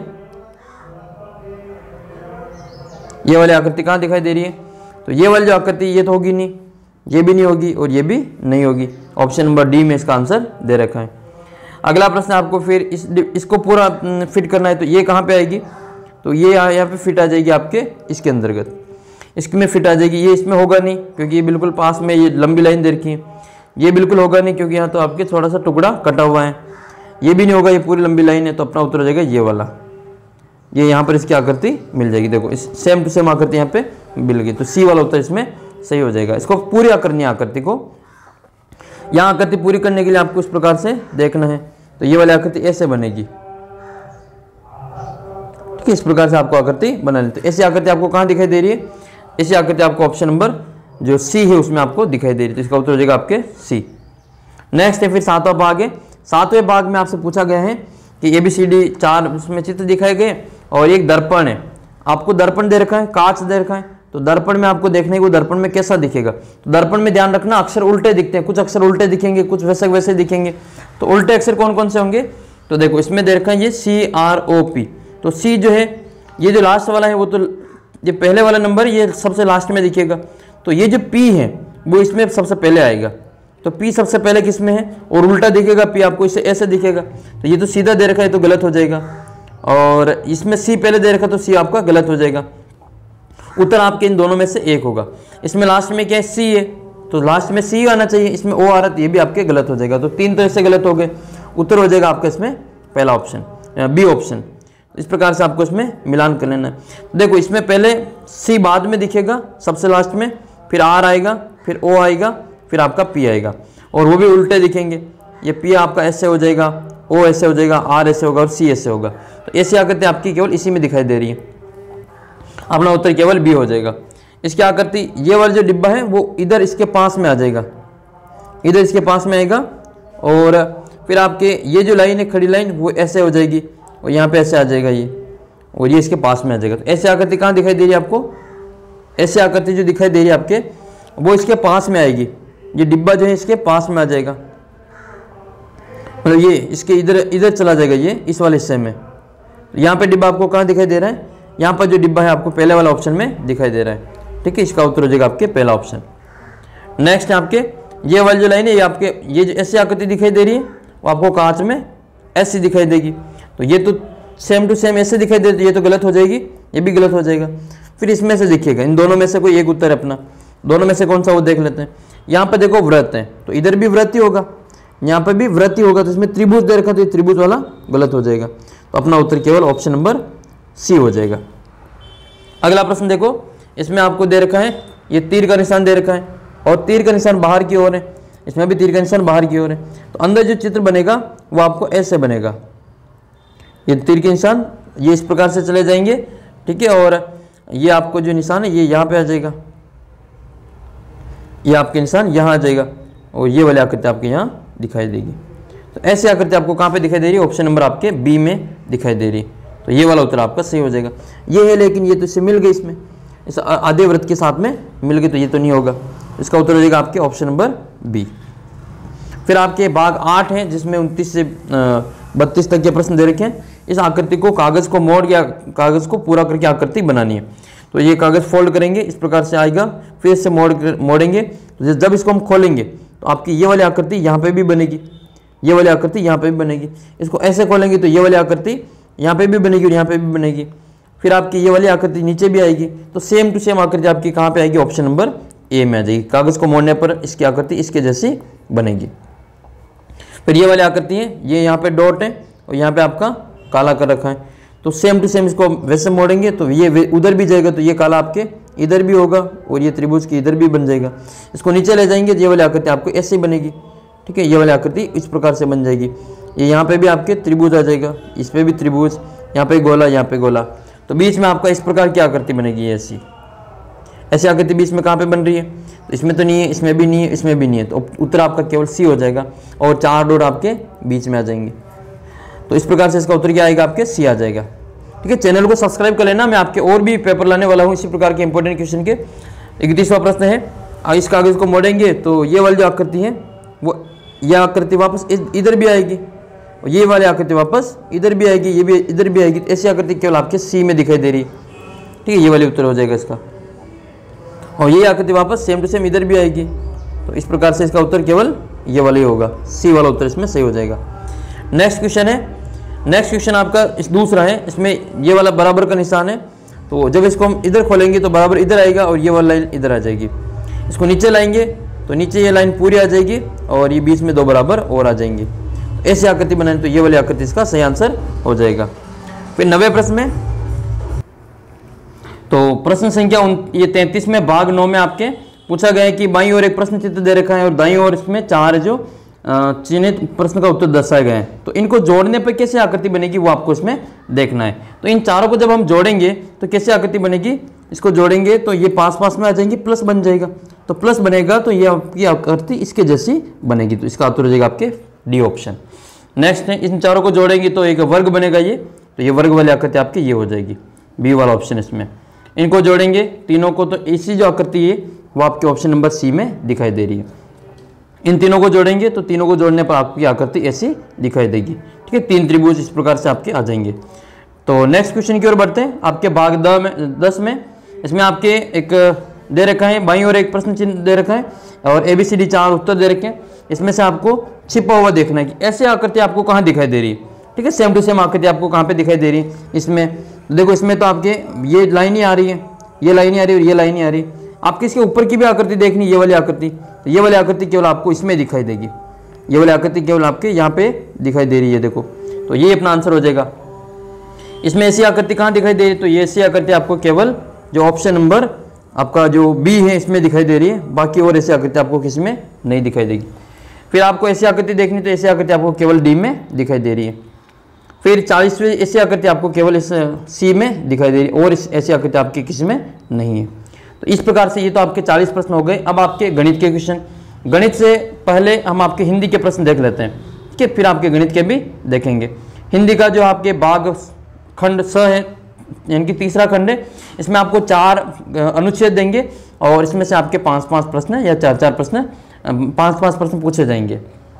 [SPEAKER 1] आकृति कहाँ दिखाई दे रही है। तो ये वाली जो आकृति ये तो होगी नहीं, ये भी नहीं होगी और ये भी नहीं होगी। ऑप्शन नंबर डी में इसका आंसर दे रखा है। अगला प्रश्न आपको फिर इसको पूरा फिट करना है, तो ये कहाँ पे आएगी, तो ये यहाँ पे फिट आ जाएगी आपके इसके अंतर्गत, इसमें फिट आ जाएगी। ये इसमें होगा नहीं क्योंकि ये बिल्कुल पास में ये लंबी लाइन दे रखी है। ये बिल्कुल होगा नहीं क्योंकि यहाँ तो आपके थोड़ा सा टुकड़ा कटा हुआ है। ये भी नहीं होगा, ये पूरी लंबी लाइन है, तो अपना उत्तर हो जाएगा ये वाला। ये यहाँ पर इसकी आकृति मिल जाएगी, देखो इस सेम टू सेम आकृति यहाँ पे मिल गई, तो सी वाला उत्तर इसमें सही हो जाएगा। इसको पूरी करनी है आकृति को, यहाँ आकृति पूरी करने के लिए आपको इस प्रकार से देखना है। तो ये वाली आकृति ऐसे बनेगी, ठीक है, इस प्रकार से आपको आकृति बना लेते। तो ऐसी आकृति आपको कहाँ दिखाई दे रही है, ऐसी आकृति आपको ऑप्शन नंबर जो सी है उसमें आपको दिखाई दे रही है, तो इसका उत्तर हो जाएगा आपके सी। नेक्स्ट है फिर 7वां भाग है। 7वें भाग में आपसे पूछा गया है कि ABCD 4 उसमें चित्र दिखाए गए और एक दर्पण है। आपको दर्पण दे रखा है, कांच दे रखा है, तो दर्पण में आपको देखने को दर्पण में कैसा दिखेगा। तो दर्पण में ध्यान रखना अक्षर उल्टे दिखते हैं, कुछ अक्षर उल्टे दिखेंगे, कुछ वैसे वैसे दिखेंगे। तो उल्टे अक्षर कौन कौन से होंगे, तो देखो इसमें दे रखा है ये CROP। तो सी जो है ये जो लास्ट वाला है वो तो ये पहले वाला नंबर ये सबसे लास्ट में दिखेगा। तो ये जो P है वो इसमें सबसे पहले आएगा। तो P सबसे पहले किस में है और उल्टा दिखेगा P आपको इससे ऐसे दिखेगा। तो ये तो सीधा दे रखा है तो गलत हो जाएगा, और इसमें C पहले दे रखा तो C आपका गलत हो जाएगा। उत्तर आपके इन दोनों में से एक होगा। इसमें लास्ट में क्या है C है, तो लास्ट में C आना चाहिए, इसमें O आ रहा है, ये भी आपके गलत हो जाएगा। तो 3 तो ऐसे गलत हो गए। उत्तर हो जाएगा आपका इसमें पहला ऑप्शन, बी ऑप्शन। इस प्रकार से आपको इसमें मिलान कर लेना है। देखो इसमें पहले C बाद में दिखेगा सबसे लास्ट में, फिर R आएगा, फिर O आएगा, फिर आपका P आएगा, और वो भी उल्टे दिखेंगे। ये P आपका ऐसे हो जाएगा, O ऐसे हो जाएगा, R ऐसे होगा और C ऐसे होगा। तो ऐसी आकृति आपकी केवल इसी में दिखाई दे रही है। अपना उत्तर केवल बी हो जाएगा। इसकी आकृति ये वाला जो डिब्बा है वो इधर इसके पास में आ जाएगा, इधर इसके पास में आएगा, और फिर आपके ये जो लाइन है खड़ी लाइन वो ऐसे हो जाएगी और यहाँ पे ऐसे आ जाएगा ये, और ये इसके पास में आ जाएगा। तो ऐसी आकृति कहाँ दिखाई दे रही है आपको, ऐसी आकृति जो दिखाई दे रही है आपके वो इसके पास में आएगी। ये डिब्बा जो है इसके पास में आ जाएगा, मतलब ये इसके इधर चला जाएगा, ये इस वाले हिस्से में। तो यहाँ पे डिब्बा आपको कहाँ दिखाई दे रहा है, यहाँ पर जो डिब्बा है आपको पहले वाला ऑप्शन में दिखाई दे रहा है। ठीक है, इसका उत्तर हो जाएगा आपके पहला ऑप्शन। नेक्स्ट आपके ये वाली जो लाइन है ये आपके ये जो ऐसी आकृति दिखाई दे रही है वो आपको कांच में ऐसी दिखाई देगी। तो ये तो सेम टू सेम ऐसे दिखाई देती है, ये तो गलत हो जाएगी, ये भी गलत हो जाएगा। फिर इसमें से दिखेगा, इन दोनों में से कोई एक उत्तर है अपना, दोनों में से कौन सा वो देख लेते हैं। यहाँ पर देखो व्रत है, तो इधर भी व्रत ही होगा, यहाँ पर भी व्रत ही होगा। तो इसमें त्रिभुज दे रखा, तो ये त्रिभुज वाला गलत हो जाएगा। तो अपना उत्तर केवल ऑप्शन नंबर सी हो जाएगा। अगला प्रश्न देखो, इसमें आपको दे रखा है ये तीर का निशान दे रखा है और तीर का निशान बाहर की ओर है, इसमें भी तीर का निशान बाहर की ओर है। तो अंदर जो चित्र बनेगा वो आपको ऐसे बनेगा, ये तीर के निशान ये इस प्रकार से चले जाएंगे। ठीक है, और ये आपको जो निशान है ये यहाँ पे आ जाएगा, ये आपके निशान यहाँ आ जाएगा, और ये वाली आकृति आपके यहाँ दिखाई देगी। तो ऐसी आकृति आपको कहाँ पे दिखाई दे रही है, ऑप्शन नंबर आपके बी में दिखाई दे रही है। तो ये वाला उत्तर आपका सही हो जाएगा। ये है लेकिन ये तो इससे मिल गई, इसमें इस आधे वृत्त के साथ में मिल गई, तो ये तो नहीं होगा। इसका उत्तर हो जाएगा आपके ऑप्शन नंबर बी। फिर आपके भाग 8 है जिसमें 29 से 32 तक के प्रश्न दे रखे हैं। इस आकृति को कागज़ को मोड़ या कागज़ को पूरा करके आकृति बनानी है। तो ये कागज़ फोल्ड करेंगे, इस प्रकार से आएगा, फिर इससे मोड़ेंगे। तो जब इसको हम खोलेंगे तो आपकी ये वाली आकृति यहाँ पे भी बनेगी, ये वाली आकृति यहाँ पे भी बनेगी। इसको ऐसे खोलेंगे तो ये वाली आकृति यहाँ पे भी बनेगी और यहाँ पे भी बनेगी। फिर आपकी ये वाली आकृति नीचे भी आएगी। तो सेम टू सेम आकृति आपकी कहाँ पे आएगी? ऑप्शन नंबर ए में आ जाएगी। कागज़ को मोड़ने पर इसकी आकृति इसके जैसी बनेगी। फिर ये वाली आकृति है, ये यहाँ पे डॉट है और यहाँ पे आपका काला कर रखा है। तो सेम टू सेम इसको वैसे मोड़ेंगे तो ये उधर भी जाएगा, तो ये काला आपके इधर भी होगा और ये त्रिभुज की इधर भी बन जाएगा। इसको नीचे ले जाएंगे तो ये वाली आकृति आपको ऐसे ही बनेगी। ठीक है, ये वाली आकृति इस प्रकार से बन जाएगी। ये यहाँ पे भी आपके त्रिभुज आ जाएगा, इस पर भी त्रिभुज, यहाँ पे गोला, यहाँ पे गोला। तो बीच में आपका इस प्रकार की आकृति बनेगी, ऐसी ऐसी आकृति बीच में कहाँ पे बन रही है? तो इसमें तो नहीं है, इसमें भी नहीं है, इसमें भी नहीं है। तो उत्तर आपका केवल सी हो जाएगा और 4 डॉट आपके बीच में आ जाएंगे। तो इस प्रकार से इसका उत्तर क्या आएगा? आपके सी आ जाएगा। ठीक है, चैनल को सब्सक्राइब कर लेना, मैं आपके और भी पेपर लाने वाला हूँ इसी प्रकार के इंपॉर्टेंट क्वेश्चन के। 31वां प्रश्न है, इस कागज़ को मोड़ेंगे तो ये वाली जो आकृति है वो यह आकृति वापस इधर भी आएगी और ये वाली आकृति वापस इधर भी आएगी, ये भी इधर भी आएगी। ऐसी आकृति केवल आपके सी में दिखाई दे रही है। ठीक है, ये वाली उत्तर हो जाएगा इसका। और ये आकृति वापस सेम टू सेम इधर भी आएगी। तो इस प्रकार से इसका उत्तर केवल ये वाला ही होगा, सी वाला उत्तर इसमें सही हो जाएगा। नेक्स्ट क्वेश्चन है, नेक्स्ट क्वेश्चन आपका इस दूसरा है, इसमें ये वाला बराबर का निशान है। तो जब इसको हम इधर खोलेंगे तो बराबर इधर आएगा और ये वाला लाइन इधर आ जाएगी। इसको नीचे लाएंगे तो नीचे ये लाइन पूरी आ जाएगी और ये बीच में 2 बराबर और आ जाएंगे। तो ऐसी आकृति बनाएं तो ये वाली आकृति इसका सही आंसर हो जाएगा। फिर 90 प्रश्न में, तो प्रश्न संख्या ये 33 में भाग 9 में आपके पूछा गया है कि बाईं ओर एक प्रश्न चित्र दे रखा है और दाईं ओर इसमें 4 जो चिन्हित प्रश्न का उत्तर दर्शाए गए हैं। तो इनको जोड़ने पर कैसे आकृति बनेगी वो आपको इसमें देखना है। तो इन चारों को जब हम जोड़ेंगे तो कैसे आकृति बनेगी? इसको जोड़ेंगे तो ये पास पास में आ जाएंगे, प्लस बन जाएगा। तो प्लस बनेगा तो ये आपकी आकृति इसके जैसी बनेगी। तो इसका उत्तर हो जाएगा आपके डी ऑप्शन। नेक्स्ट है, इन चारों को जोड़ेंगे तो एक वर्ग बनेगा ये, तो ये वर्ग वाली आकृति आपकी ये हो जाएगी, बी वाला ऑप्शन इसमें। इनको जोड़ेंगे तीनों को तो ऐसी जो आकृति है वो आपके ऑप्शन नंबर सी में दिखाई दे रही है। इन तीनों को जोड़ेंगे तो तीनों को जोड़ने पर आपकी आकृति ऐसी दिखाई देगी। ठीक है, 3 त्रिभुज इस प्रकार से आपके आ जाएंगे। तो नेक्स्ट क्वेश्चन की ओर बढ़ते हैं। आपके भाग 10 में इसमें आपके एक दे रखा है, बाईं ओर एक प्रश्न चिन्ह दे रखा है और ABCD 4 उत्तर दे रखे हैं। इसमें से आपको छिपा हुआ देखना है कि ऐसी आकृति आपको कहाँ दिखाई दे रही है। ठीक है, सेम टू सेम आकृति आपको कहाँ पे दिखाई दे रही है? इसमें देखो, इसमें तो आपके ये लाइन ही आ रही है, ये लाइन ही आ रही है और ये लाइन ही आ रही है। आपके इसके ऊपर की भी आकृति देखनी, ये वाली आकृति, तो ये वाली आकृति केवल आपको इसमें दिखाई देगी। ये वाली आकृति केवल आपके यहाँ पे दिखाई दे रही है, देखो। तो ये अपना आंसर हो जाएगा। इसमें ऐसी आकृति कहाँ दिखाई दे रही है? तो ये ऐसी आकृति आपको केवल जो ऑप्शन नंबर आपका जो बी है इसमें दिखाई दे रही है, बाकी और ऐसी आकृति आपको किसी में नहीं दिखाई देगी। फिर आपको ऐसी आकृति देखनी तो ऐसी आकृति आपको केवल डी में दिखाई दे रही है। फिर 40वीं ऐसी आकृति आपको केवल इस सी में दिखाई दे रही है और ऐसी आकृति आपकी किसी में नहीं है। तो इस प्रकार से ये तो आपके 40 प्रश्न हो गए। अब आपके गणित के क्वेश्चन। गणित से पहले हम आपके हिंदी के प्रश्न देख लेते हैं, ठीक है, फिर आपके गणित के भी देखेंगे। हिंदी का जो आपके भाग खंड स है, यानी कि तीसरा खंड है, इसमें आपको 4 अनुच्छेद देंगे और इसमें से आपके 5-5 प्रश्न या 4-4 प्रश्न 5-5 प्रश्न पूछे जाएंगे।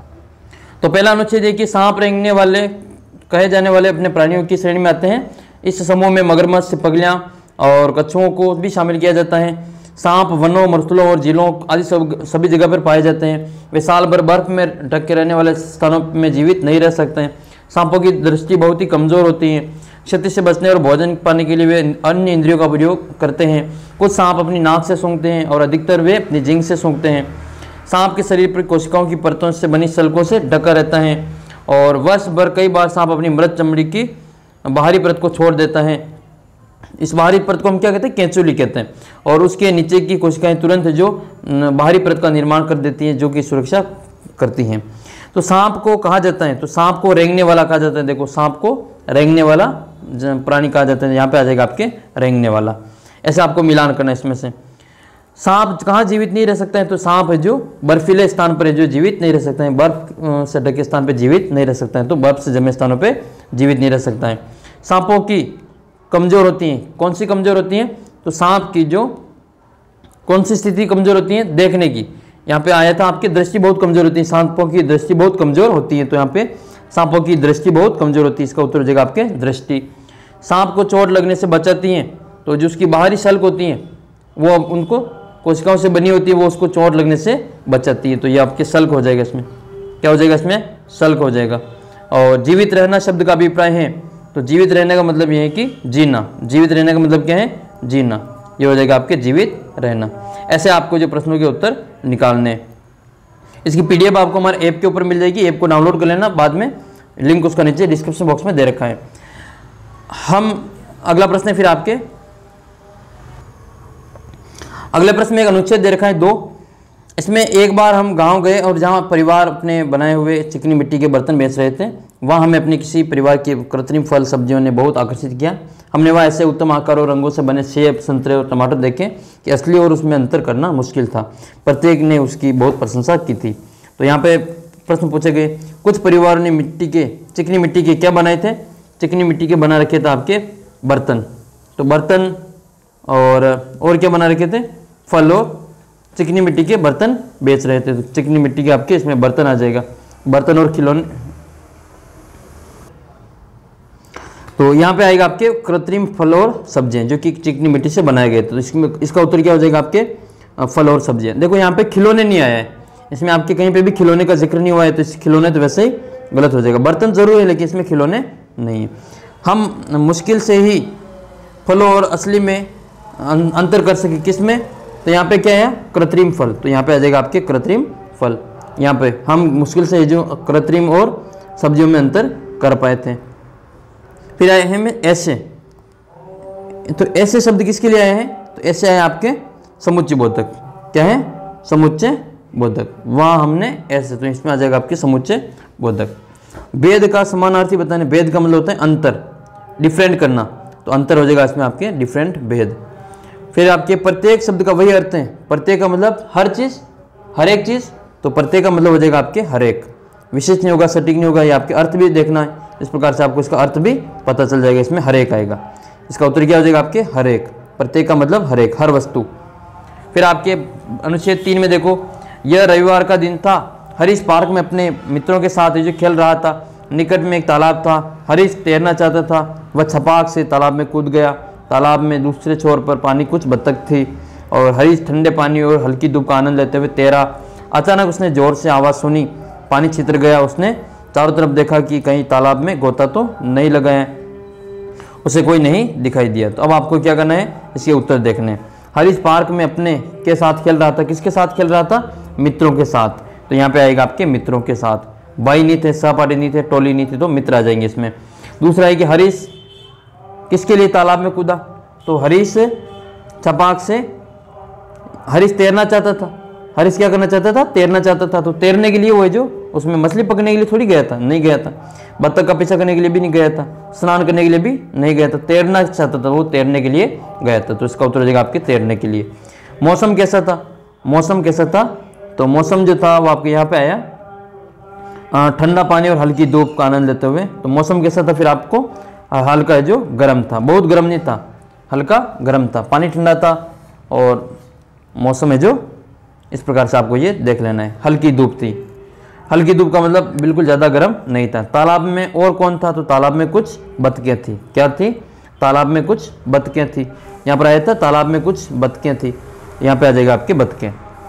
[SPEAKER 1] तो पहला अनुच्छेद है कि सांप रेंगने वाले कहे जाने वाले अपने प्राणियों की श्रेणी में आते हैं। इस समूह में मगरमच्छ, सिपगलियां और कछुओं को भी शामिल किया जाता है। सांप वनों, मरुस्थलों और झीलों आदि सभी जगह पर पाए जाते हैं। वे साल भर बर्फ में ढक के रहने वाले स्थानों में जीवित नहीं रह सकते हैं। सांपों की दृष्टि बहुत ही कमज़ोर होती है। क्षति से बचने और भोजन पाने के लिए वे अन्य इंद्रियों का प्रयोग करते हैं। कुछ सांप अपनी नाक से सूंघते हैं और अधिकतर वे अपनी जीभ से सूंघते हैं। सांप के शरीर पर कोशिकाओं की परतों से बनी सल्कों से ढका रहता है और वर्ष भर कई बार सांप अपनी मृत चमड़ी की बाहरी परत को छोड़ देता है। इस बाहरी परत को हम क्या कहते हैं? केंचुली कहते हैं। और उसके नीचे की कोशिकाएं तुरंत जो बाहरी परत का निर्माण कर देती हैं, जो कि सुरक्षा करती हैं। तो सांप को कहा जाता है, तो सांप को रेंगने वाला कहा जाता है। देखो, सांप को रेंगने वाला प्राणी कहा जाता है। यहाँ पे आ जाएगा आपके रेंगने वाला। ऐसे आपको मिलान करना है इसमें से। सांप कहाँ जीवित नहीं रह सकते हैं? तो सांप है जो बर्फीले स्थान पर है, जो जीवित नहीं रह सकते हैं। बर्फ से ढके स्थान पर जीवित नहीं रह सकते हैं, तो बर्फ से जमे स्थानों पर जीवित नहीं रह सकता है। सांपों की कमज़ोर होती हैं। कौन सी कमज़ोर होती हैं? तो सांप की जो कौन सी स्थिति कमज़ोर होती है? देखने की। यहाँ पे आया था आपकी दृष्टि बहुत कमज़ोर होती है। सांपों की दृष्टि बहुत कमज़ोर होती है, तो यहाँ पे सांपों की दृष्टि बहुत कमजोर होती है, इसका उत्तर हो जाएगा आपके दृष्टि। सांप को चोट लगने से बचाती हैं, तो जो उसकी बाहरी शल्क होती हैं वो उनको कोशिकाओं से बनी होती है, वो उसको चोट लगने से बचाती है, तो ये आपके शल्क हो जाएगा। इसमें क्या हो जाएगा, इसमें शल्क हो जाएगा। और जीवित रहना शब्द का अभिप्राय है, तो जीवित रहने का मतलब ये है कि जीना, जीवित रहने का मतलब क्या है, जीना, ये हो जाएगा आपके जीवित रहना। ऐसे आपको जो प्रश्नों के उत्तर निकालने हैं। इसकी पीडीएफ आपको हमारे ऐप के ऊपर मिल जाएगी, ऐप को डाउनलोड कर लेना, बाद में लिंक उसका नीचे डिस्क्रिप्शन बॉक्स में दे रखा है। हम अगला प्रश्न है फिर आपके, अगले प्रश्न में एक अनुच्छेद दे रखा है 2। इसमें एक बार हम गांव गए और जहां परिवार अपने बनाए हुए चिकनी मिट्टी के बर्तन बेच रहे थे, वहां हमें अपनी किसी परिवार के कृत्रिम फल सब्जियों ने बहुत आकर्षित किया। हमने वहाँ ऐसे उत्तम आकार और रंगों से बने सेब, संतरे और टमाटर देखे कि असली और उसमें अंतर करना मुश्किल था। प्रत्येक ने उसकी बहुत प्रशंसा की थी। तो यहाँ पे प्रश्न पूछे गए, कुछ परिवारों ने चिकनी मिट्टी के क्या बनाए थे, चिकनी मिट्टी के बना रखे थे आपके बर्तन, तो बर्तन और क्या बना रखे थे, फल और चिकनी मिट्टी के बर्तन बेच रहे थे। तो चिकनी मिट्टी के आपके इसमें बर्तन आ जाएगा, बर्तन और खिलौने। तो यहाँ पे आएगा आपके कृत्रिम फल और सब्जियां जो कि चिकनी मिट्टी से बनाए गए थे। तो इसमें इसका उत्तर क्या हो जाएगा आपके फल और सब्जियां। देखो यहाँ पे खिलौने नहीं आया है, इसमें आपके कहीं पे भी खिलौने का जिक्र नहीं हुआ है, तो इस खिलौने तो वैसे ही गलत हो जाएगा। बर्तन जरूर है लेकिन इसमें खिलौने नहीं है। हम मुश्किल से ही फलों और असली में अंतर कर सके किस में, तो यहाँ पे क्या है, कृत्रिम फल, तो यहाँ पे आ जाएगा आपके कृत्रिम फल। यहाँ पे हम मुश्किल से जो कृत्रिम और सब्जियों में अंतर कर पाए थे। फिर आए हैं में ऐसे, तो ऐसे शब्द किसके लिए आए हैं, तो ऐसे आए आपके समुच्चय बोधक। क्या है, समुच्चय बोधक, वहाँ हमने ऐसे, तो इसमें आ जाएगा आपके समुच्चय बोधक। भेद का समानार्थी बताने, भेद का मतलब होता है अंतर, डिफरेंट करना, तो अंतर हो जाएगा इसमें आपके डिफरेंट, भेद। फिर आपके प्रत्येक शब्द का वही अर्थ है, प्रत्येक का मतलब हर चीज़, हर एक चीज़, तो प्रत्येक का मतलब हो जाएगा आपके हर एक। विशेष नहीं होगा, सटीक नहीं होगा, ये आपके अर्थ भी देखना है, इस प्रकार से आपको इसका अर्थ भी पता चल जाएगा। इसमें हर एक आएगा, इसका उत्तर क्या हो जाएगा आपके हर एक, प्रत्येक का मतलब हर एक, हर वस्तु। फिर आपके अनुच्छेद 3 में देखो, यह रविवार का दिन था, हरीश पार्क में अपने मित्रों के साथ जो खेल रहा था, निकट में एक तालाब था, हरीश तैरना चाहता था, वह छपाक से तालाब में कूद गया। तालाब में दूसरे छोर पर पानी कुछ बत्तख थी और हरीश ठंडे पानी और हल्की धूप का आनंद लेते हुए तैरा। अचानक उसने जोर से आवाज़ सुनी, पानी छितर गया। उसने चारों तरफ देखा कि कहीं तालाब में गोता तो नहीं लगा है, उसे कोई नहीं दिखाई दिया। तो अब आपको क्या करना है, इसके उत्तर देखने हैं। हरीश पार्क में अपने के साथ खेल रहा था, किसके साथ खेल रहा था, मित्रों के साथ, तो यहाँ पे आएगा आपके मित्रों के साथ। भाई नहीं थे, सहपाठी नहीं थे, टोली नहीं थी, तो मित्र आ जाएंगे इसमें। दूसरा है कि हरीश किसके लिए तालाब में कूदा, तो हरीश छपाक से, हरीश तैरना चाहता था, हरीश क्या करना चाहता था, तैरना चाहता था। तो तैरने के लिए वो है जो उसमें मछली पकड़ने के लिए थोड़ी गया था, नहीं गया था। बत्तख का पीछा करने के लिए भी नहीं गया था, स्नान करने के लिए भी नहीं गया था, तैरना चाहता था, वो तैरने के लिए गया था। तो इसका उत्तर हो जाएगा आपके तैरने के लिए। मौसम कैसा था, मौसम कैसा था, तो मौसम जो था वो आपके यहाँ पे आया ठंडा पानी और हल्की धूप का आनंद लेते हुए। तो मौसम कैसा था फिर आपको, हल्का जो गर्म था, बहुत गर्म नहीं था, हल्का गर्म था, पानी ठंडा था और मौसम है जो इस प्रकार से आपको ये देख लेना है। हल्की धूप थी, हल्की धूप का मतलब बिल्कुल ज़्यादा गर्म नहीं था। तालाब में और कौन था, तो तालाब में कुछ बतखें थी। क्या थी, तालाब में कुछ बतखें थी। यहाँ पर आया था तालाब में कुछ बतखें थी, यहाँ पे आ जाएगा आपके बतखें,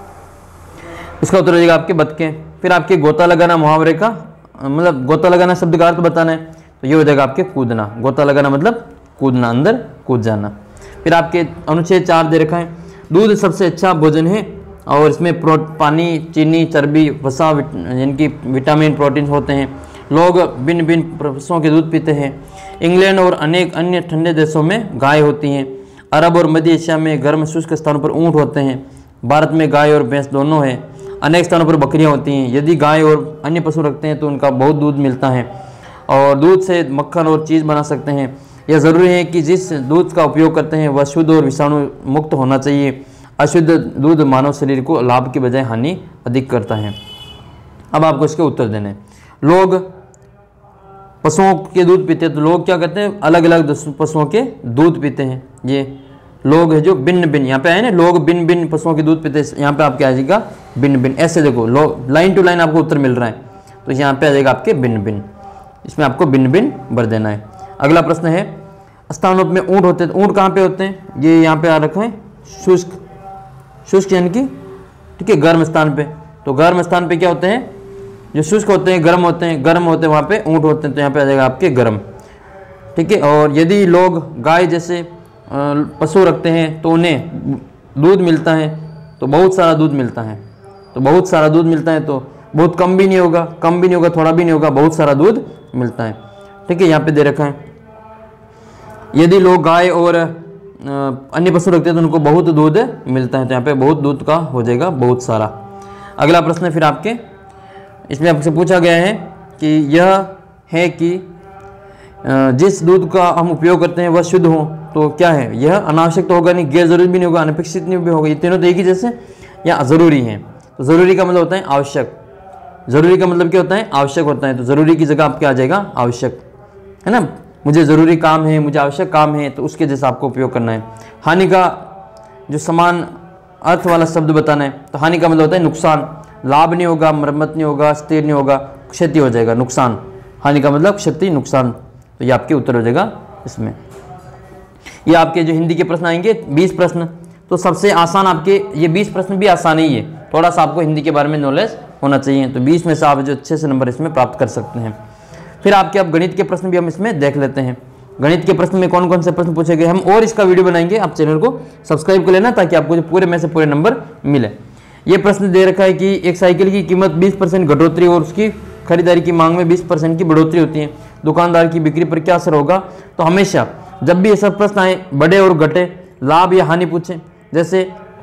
[SPEAKER 1] इसका उत्तर हो जाएगा आपके बतखें। फिर आपके गोता लगाना मुहावरे का मतलब, गोता लगाना शब्द का अर्थ बताना है, तो ये हो जाएगा आपके कूदना। गोता लगाना मतलब कूदना, अंदर कूद जाना। फिर आपके अनुच्छेद 4 दे रखा है, दूध सबसे अच्छा भोजन है और इसमें पानी, चीनी, चर्बी, वसा, जिनकी विटामिन, प्रोटीन होते हैं। लोग भिन्न भिन्न पशुओं के दूध पीते हैं। इंग्लैंड और अनेक अन्य ठंडे देशों में गाय होती हैं। अरब और मध्य एशिया में गर्म शुष्क स्थानों पर ऊँट होते हैं। भारत में गाय और भैंस दोनों हैं। अनेक स्थानों पर बकरियां होती हैं। यदि गाय और अन्य पशु रखते हैं तो उनका बहुत दूध मिलता है और दूध से मक्खन और चीज़ बना सकते हैं। यह ज़रूरी है कि जिस दूध का उपयोग करते हैं वह शुद्ध और विषाणु मुक्त होना चाहिए। अशुद्ध दूध मानव शरीर को लाभ की बजाय हानि अधिक करता है। अब आपको इसके उत्तर देने हैं। लोग पशुओं के दूध पीते हैं, तो लोग क्या करते हैं, अलग अलग पशुओं के दूध पीते हैं। ये लोग है जो भिन्न भिन्न, यहाँ पे आए ना, लोग भिन्न भिन्न पशुओं के दूध पीते हैं, यहाँ पे आपके आ जाएगा भिन्न भिन्न। ऐसे देखो, लोग लाइन टू लाइन आपको उत्तर मिल रहा है, तो यहाँ पे आ जाएगा आपके भिन्न भिन्न। इसमें आपको भिन्न भिन्न भर देना है। अगला प्रश्न है, स्थानों में ऊँट होते हैं, तो ऊँट कहाँ पे होते हैं? ये यहाँ पे आ रखे हैं शुष्क, शुष्क यानी कि ठीक है गर्म स्थान पे। तो गर्म स्थान पे क्या होते हैं? जो शुष्क होते हैं, गर्म होते हैं, गर्म होते हैं वहाँ पे ऊँट होते हैं, तो यहाँ पे आ जाएगा आपके गर्म। ठीक है, और यदि लोग गाय जैसे पशु रखते हैं तो उन्हें दूध मिलता है, तो बहुत सारा दूध मिलता है। तो बहुत सारा दूध मिलता है, तो बहुत कम भी नहीं होगा, कम भी नहीं होगा, थोड़ा भी नहीं होगा, बहुत सारा दूध मिलता है। ठीक है, यहाँ पे दे रखा है यदि लोग गाय और अन्य पशु रखते हैं तो उनको बहुत दूध मिलता है, तो यहाँ पे बहुत दूध का हो जाएगा बहुत सारा। अगला प्रश्न फिर आपके इसमें आपसे पूछा गया है कि यह है कि जिस दूध का हम उपयोग करते हैं वह शुद्ध हो, तो क्या है? यह अनावश्यक तो होगा नहीं, गैर जरूरी भी नहीं होगा, अनपेक्षित नहीं भी होगा, ये तीनों तो एक ही जैसे या ज़रूरी हैं। तो ज़रूरी का मतलब होता है आवश्यक, ज़रूरी का मतलब क्या होता है? आवश्यक होता है। तो ज़रूरी की जगह आपके आ जाएगा आवश्यक, है ना। मुझे ज़रूरी काम है, मुझे आवश्यक काम है, तो उसके जैसा आपको उपयोग करना है। हानि का जो समान अर्थ वाला शब्द बताना है, तो हानि का मतलब होता है नुकसान, लाभ नहीं होगा, मरम्मत नहीं होगा, स्थिर नहीं होगा, क्षति हो जाएगा, नुकसान। हानि का मतलब क्षति, नुकसान, तो ये आपके उत्तर हो जाएगा इसमें। ये आपके जो हिंदी के प्रश्न आएंगे 20 प्रश्न, तो सबसे आसान आपके ये 20 प्रश्न भी आसान ही है, थोड़ा सा आपको हिंदी के बारे में नॉलेज होना चाहिए, तो 20 में से आप जो अच्छे से नंबर इसमें प्राप्त कर सकते हैं। फिर आपके अब गणित के प्रश्न भी हम इसमें देख लेते हैं। गणित के प्रश्न में कौन कौन से प्रश्न पूछे गए हम और इसका वीडियो बनाएंगे, आप चैनल को सब्सक्राइब कर लेना ताकि आपको जो पूरे में से पूरे नंबर मिले। ये प्रश्न दे रखा है कि एक साइकिल की कीमत 20% घटोतरी और उसकी खरीदारी की मांग में 20% की बढ़ोतरी होती है, दुकानदार की बिक्री पर क्या असर होगा? तो हमेशा जब भी ऐसा प्रश्न आए बढ़े और घटे, लाभ या हानि पूछें, जैसे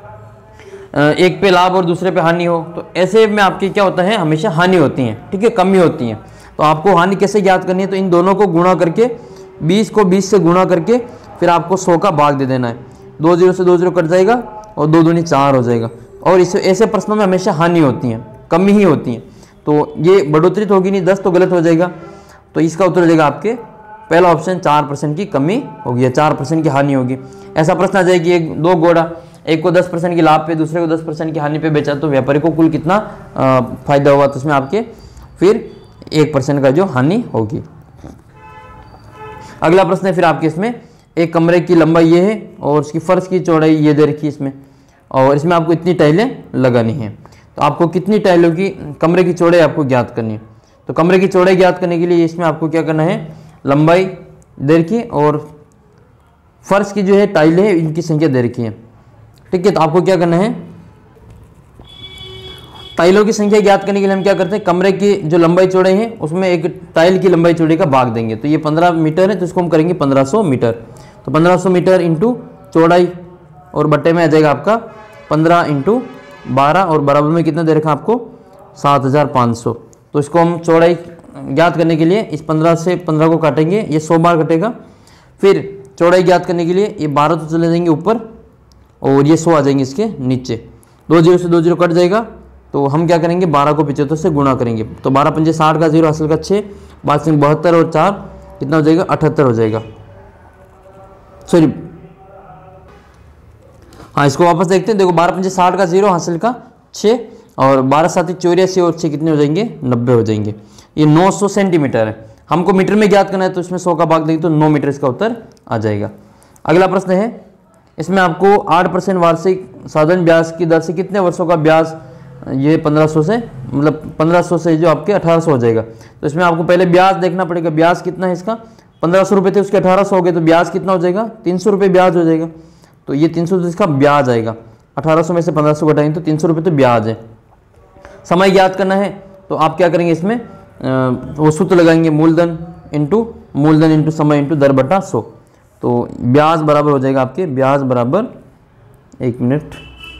[SPEAKER 1] एक पे लाभ और दूसरे पे हानि हो, तो ऐसे में आपकी क्या होता है? हमेशा हानि होती है, ठीक है, कमी होती है। तो आपको हानि कैसे ज्ञात करनी है? तो इन दोनों को गुणा करके 20 को 20 से गुणा करके फिर आपको 100 का भाग दे देना है। 2 0 से 2 0 कट जाएगा और 2 दूनी 4 हो जाएगा। और इस ऐसे प्रश्नों में हमेशा हानि होती है, कमी ही होती है। तो ये बढ़ोतरी तो होगी नहीं, 10 तो गलत हो जाएगा। तो इसका उत्तर हो जाएगा आपके पहला ऑप्शन, 4% की कमी होगी या 4% की हानि होगी। ऐसा प्रश्न आ जाएगी एक दो घोड़ा, एक को 10% की लाभ पे, दूसरे को 10% की हानि पे बेचा, तो व्यापारी को कुल कितना फायदा होगा? तो उसमें आपके फिर 1% का जो हानि होगी। अगला प्रश्न है फिर आपके इसमें, एक कमरे की लंबाई ये है और उसकी फर्श की चौड़ाई ये दे रखी है इसमें, और इसमें आपको इतनी टाइलें लगानी है। तो आपको कितनी टाइलों की कमरे की चौड़ाई आपको ज्ञात करनी है। तो कमरे की चौड़ाई ज्ञात करने के लिए इसमें आपको क्या करना है? लंबाई दे रखी है और फर्श की जो है टाइलें हैं इनकी संख्या दे रखी है, ठीक है। तो आपको क्या करना है? टाइलों की संख्या ज्ञात करने के लिए हम क्या करते हैं? कमरे की जो लंबाई चौड़ाई है उसमें एक टाइल की लंबाई चौड़ाई का भाग देंगे। तो ये 15 मीटर है, तो इसको हम करेंगे 1500 मीटर। तो 1500 मीटर इंटू चौड़ाई और बट्टे में आ जाएगा आपका 15 इंटू 12 और बराबर में कितना दे रखा आपको? 7500। तो इसको हम चौड़ाई ज्ञात करने के लिए इस 15 से 15 को काटेंगे, ये 100 बार कटेगा। फिर चौड़ाई ज्ञात करने के लिए ये 12 तो चले जाएंगे ऊपर और ये 100 आ जाएंगे इसके नीचे। 2 0 से 2 0 कट जाएगा, तो हम क्या करेंगे? 12 को 75 से गुणा करेंगे। तो 12 पंजे 60 का 0 हासिल का 6, 5 72 और 4 कितना हो जाएगा? 78 हो जाएगा। सॉरी, हाँ इसको वापस देखते हैं। देखो 12 पंजे 60 का 0 हासिल का 6 और 12 7 84 और 6 कितने हो जाएंगे? 90 हो जाएंगे। ये 900 सेंटीमीटर है, हमको मीटर में ज्ञात करना है, तो इसमें 100 का भाग देंगे तो 9 मीटर इसका उत्तर आ जाएगा। अगला प्रश्न है, इसमें आपको 8% वार्षिक साधारण ब्याज की दर से कितने वर्षों का ब्याज? ये 1500 से मतलब 1500 से जो आपके 1800 हो जाएगा। तो इसमें आपको पहले ब्याज देखना पड़ेगा, ब्याज कितना है इसका? 1500 रुपये थे, उसके 1800 हो गए, तो ब्याज कितना हो जाएगा? 300 रुपये ब्याज हो जाएगा। तो ये 300 इसका ब्याज आएगा, 1800 में से 1500 घटाएंगे तो 300 रुपये तो ब्याज है। समय ज्ञात करना है, तो आप क्या करेंगे? इसमें वो सूत्र लगाएंगे, मूलधन इंटू समय इंटू दर बटा 100। तो ब्याज बराबर हो जाएगा आपके, ब्याज बराबर 1 मिनट,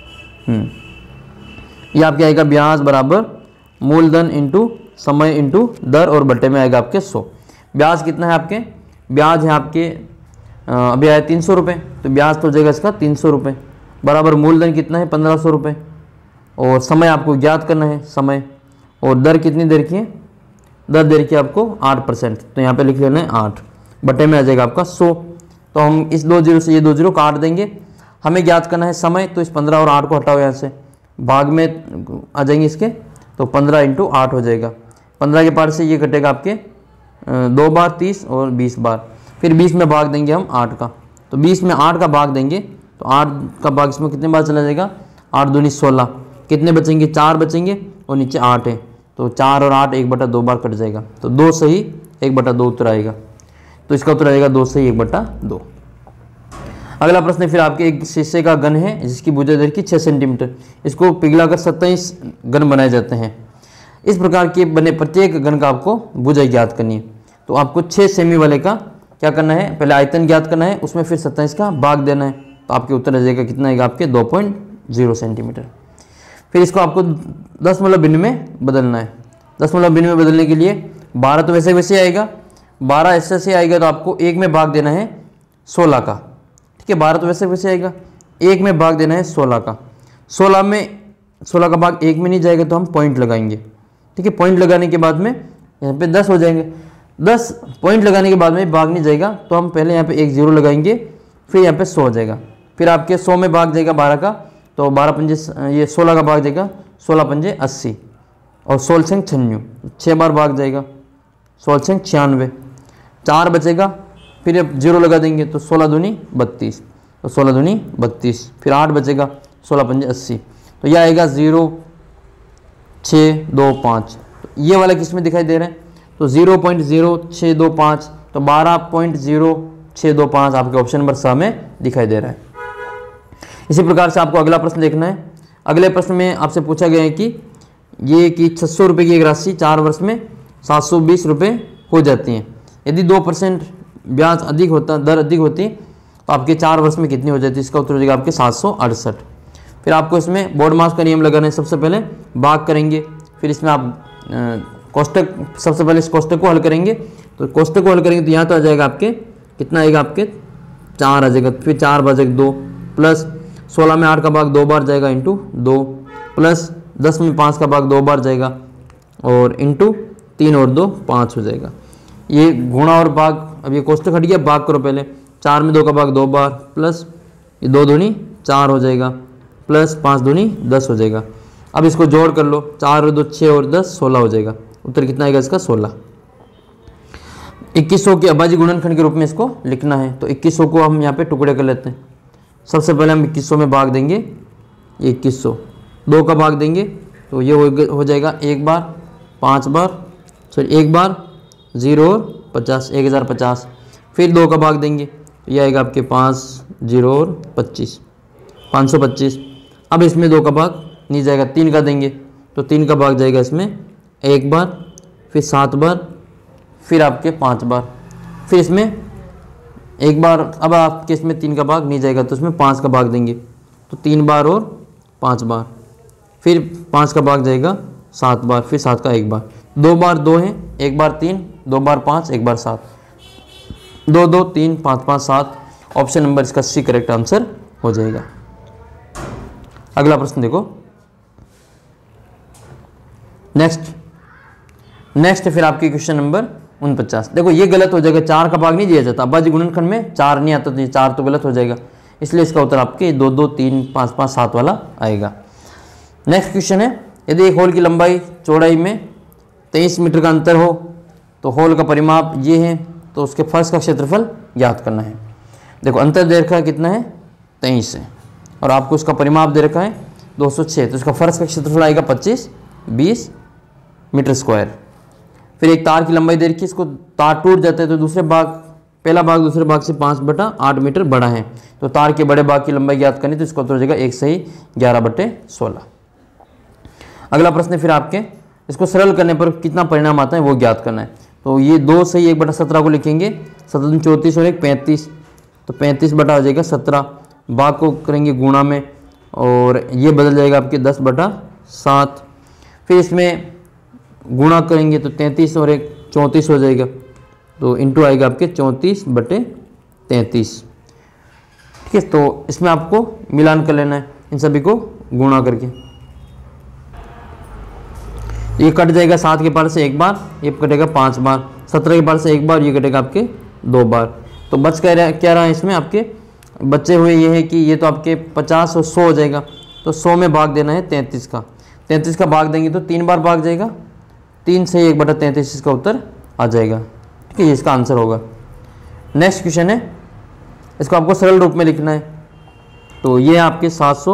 [SPEAKER 1] ये आपके आएगा ब्याज बराबर मूलधन इंटू समय इंटू दर और बट्टे में आएगा आपके 100। ब्याज कितना है आपके? ब्याज है आपके अभी आया 300 रुपये, तो ब्याज तो हो जाएगा इसका 300 रुपये बराबर मूलधन कितना है? 1500 रुपये और समय आपको ज्ञात करना है समय, और दर कितनी दे रखी है? दर दे रखी है आपको 8%, तो यहाँ पे लिख लेना है 8 बटे में आ जाएगा आपका 100। तो हम इस 2 0 से ये 2 0 काट देंगे। हमें ज्ञात करना है समय, तो इस 15 और 8 को हटाओ यहाँ से, भाग में आ जाएंगे इसके, तो 15 इंटू 8 हो जाएगा। 15 के पार से ये कटेगा आपके 2 बार 30 और 20 बार। फिर 20 में भाग देंगे हम 8 का, तो 20 में 8 का भाग देंगे तो 8 का भाग इसमें कितने बार चला जाएगा, 8 दूनी 16, कितने बचेंगे, 4 बचेंगे और नीचे 8 है, तो 4 और 8 1/2 बार कट जाएगा, तो 2 सही 1/2 उत्तर आएगा। तो इसका उत्तर आएगा 2 सही 1/2। अगला प्रश्न फिर आपके एक शीशे का गन है जिसकी भुजा दर की 6 सेंटीमीटर, इसको पिघलाकर 27 गन बनाए जाते हैं। इस प्रकार के बने प्रत्येक गन का आपको भुजा ज्ञात करनी है। तो आपको 6 सेमी वाले का क्या करना है, पहले आयतन ज्ञात करना है, उसमें फिर 27 का भाग देना है, तो आपके उत्तर आ जाएगा कितना आएगा आपके 2.0 सेंटीमीटर। फिर इसको आपको दशमलव भिन्न में बदलना है। दशमलव भिन्न में बदलने के लिए 12 तो वैसे वैसे आएगा, 12 ऐसे आएगा, तो आपको 1 में भाग देना है 16 का, ठीक है। 12 तो वैसे वैसे आएगा, 1 में भाग देना है 16 का, 16 का भाग 1 में नहीं जाएगा तो हम पॉइंट लगाएंगे, ठीक है। पॉइंट लगाने के बाद में यहाँ पे 10 हो जाएंगे, 10 पॉइंट लगाने के बाद में भाग नहीं जाएगा तो हम पहले यहाँ पे 1 0 लगाएंगे, फिर यहाँ पे 100 हो जाएगा, फिर आपके 100 में भाग जाएगा 12 का, तो 12 पंजे ये 16 का भाग जाएगा, 16 पंजे 80 और 16 छंग 96, 6 बार भाग जाएगा, 16 छंग 96, 4 बचेगा, फिर अब 0 लगा देंगे तो 16 दूनी 32, तो 16 दूनी 32, फिर 8 बचेगा, 16 पंजे 80, तो यह आएगा 0 6 2 5। तो ये वाला किस में दिखाई दे रहा है, तो 0.0625, तो 12.0625 आपके ऑप्शन नंबर स में दिखाई दे रहा है। इसी प्रकार से आपको अगला प्रश्न देखना है। अगले प्रश्न में आपसे पूछा गया है कि ये कि 600 रुपये की एक राशि 4 वर्ष में 720 रुपये हो जाती है, यदि 2% ब्याज अधिक होता, दर अधिक होती तो आपके 4 वर्ष में कितनी हो जाती है, इसका उत्तर हो जाएगा आपके 768। फिर आपको इसमें बोर्ड मास का नियम लगाना है, सबसे पहले भाग करेंगे, फिर इसमें आप कोष्टक, सबसे पहले इस कोष्टक को हल करेंगे, तो कोष्टक को हल करेंगे तो यहाँ तो आ जाएगा आपके कितना आएगा, आपके 4 आ जाएगा, फिर 4 बचेगा 2, प्लस 16 में 8 का भाग 2 बार जाएगा इंटू 2, प्लस 10 में 5 का भाग 2 बार जाएगा और इंटू 3 और 2 5 हो जाएगा। ये गुणा और भाग, अब ये कोष्टक हट गया, भाग करो पहले, 4 में 2 का भाग 2 बार, प्लस ये 2 दूनी 4 हो जाएगा, प्लस 5 दूनी 10 हो जाएगा। अब इसको जोड़ कर लो, 4 और 2 6 और 10 16 हो जाएगा, उत्तर कितना आएगा इसका 16। 2100 के अभाज्य गुणनखंड के रूप में इसको लिखना है, तो 2100 को हम यहाँ पे टुकड़े कर लेते हैं। सबसे पहले हम 2100 में भाग देंगे, ये 2100, 2 का भाग देंगे तो ये हो जाएगा 1 बार 5 बार, सॉरी 1 बार 0 और 50, 1050, फिर 2 का भाग देंगे तो ये आएगा आपके 5 0 और 25, 525। अब इसमें 2 का भाग नहीं जाएगा, 3 का देंगे तो 3 का भाग जाएगा इसमें 1 बार, फिर 7 बार, फिर आपके 5 बार, फिर इसमें 1 बार, अब आपके इसमें 3 का भाग नहीं जाएगा तो इसमें 5 का भाग देंगे तो 3 बार और 5 बार, फिर 5 का भाग जाएगा 7 बार, फिर 7 का 1 बार, 2 बार 2 है, 1 बार 3, 2 बार 5, 1 बार 7, 2 2 3 5 5 7, ऑप्शन नंबर इसका सी करेक्ट आंसर हो जाएगा। अगला प्रश्न देखो, नेक्स्ट फिर आपकी क्वेश्चन नंबर 49। देखो ये गलत हो जाएगा, 4 का भाग नहीं दिया जाता, अभाज्य गुणनखंड में 4 नहीं आता, तो ये 4 तो गलत हो जाएगा, इसलिए इसका उत्तर आपके 2 2 3 5 5 7 वाला आएगा। नेक्स्ट क्वेश्चन है, यदि एक होल की लंबाई चौड़ाई में 23 मीटर का अंतर हो तो होल का परिमाप ये है, तो उसके फर्श का क्षेत्रफल ज्ञात करना है। देखो अंतर दे रखा है कितना है, 23 है, और आपको उसका परिमाप दे रखा है 206, तो इसका फर्श का क्षेत्रफल आएगा 25-20 मीटर स्क्वायर। फिर एक तार की लंबाई दे रखी है, इसको तार टूट जाता है तो दूसरे भाग, पहला भाग दूसरे भाग से 5/8 मीटर बड़ा है, तो तार के बड़े भाग की लंबाई ज्ञात करनी, तो इसका उत्तर हो जाएगा 1 सही 11/16। अगला प्रश्न फिर आपके, इसको सरल करने पर कितना परिणाम आता है वो ज्ञात करना है। तो ये 2 सही 1/17 को लिखेंगे, 7 34 और 1 35, तो 35 बटा हो जाएगा 17, भाग को करेंगे गुणा में और ये बदल जाएगा आपके 10/7, फिर इसमें गुणा करेंगे तो 33 और 1 34 हो जाएगा, तो इंटू आएगा आपके 34/33, ठीक है। तो इसमें आपको मिलान कर लेना है, इन सभी को गुणा करके, ये कट जाएगा 7 के पार से 1 बार, ये कटेगा 5 बार, 17 के पार से 1 बार, ये कटेगा आपके 2 बार। तो बच क्या रहा है इसमें, आपके बचे हुए ये है कि ये तो आपके 50 और 100 हो जाएगा, तो 100 में भाग देना है 33 का, 33 का भाग देंगे तो 3 बार भाग जाएगा, 3 से 1/33 इसका उत्तर आ जाएगा, ठीक है, ये इसका आंसर होगा। नेक्स्ट क्वेश्चन है, इसको आपको सरल रूप में लिखना है। तो ये आपके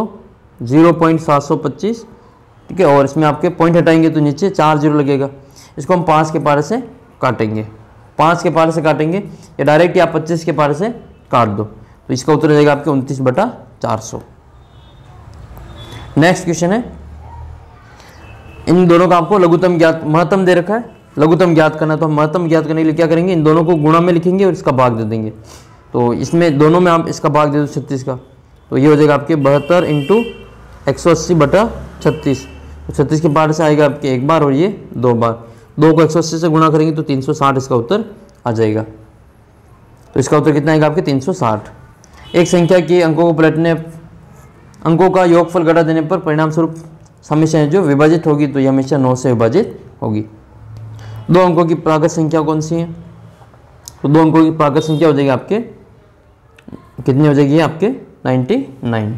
[SPEAKER 1] 0.725, ठीक है, और इसमें आपके पॉइंट हटाएंगे तो नीचे 4 0 लगेगा। इसको हम 5 के पारे से काटेंगे, 5 के पारे से काटेंगे या डायरेक्ट आप 25 के पारे से काट दो, तो इसका उत्तर हो जाएगा आपके 29/400। नेक्स्ट क्वेश्चन है, इन दोनों का आपको लघुत्तम ज्ञात महत्तम दे रखा है, लघुत्तम ज्ञात करना। तो हम महत्तम ज्ञात करने के लिए क्या करेंगे, इन दोनों को गुणा में लिखेंगे और इसका भाग दे देंगे। तो इसमें दोनों में आप इसका भाग दे दो 36 का, तो ये हो जाएगा आपके 72 × 180/36। तो 36 के पार से आएगा आपके एक बार और ये 2 बार, 2 को 180 से गुणा करेंगे तो 360 इसका उत्तर आ जाएगा। तो इसका उत्तर कितना आएगा आपके 360। एक संख्या के अंकों को पलटने, अंकों का योगफल घटा देने पर परिणाम स्वरूप हमेशा जो विभाजित होगी तो ये हमेशा 9 से विभाजित होगी। 2 अंकों की प्राकृत संख्या कौन सी है, तो 2 अंकों की प्राकृत संख्या हो जाएगी आपके कितनी हो जाएगी आपके 99।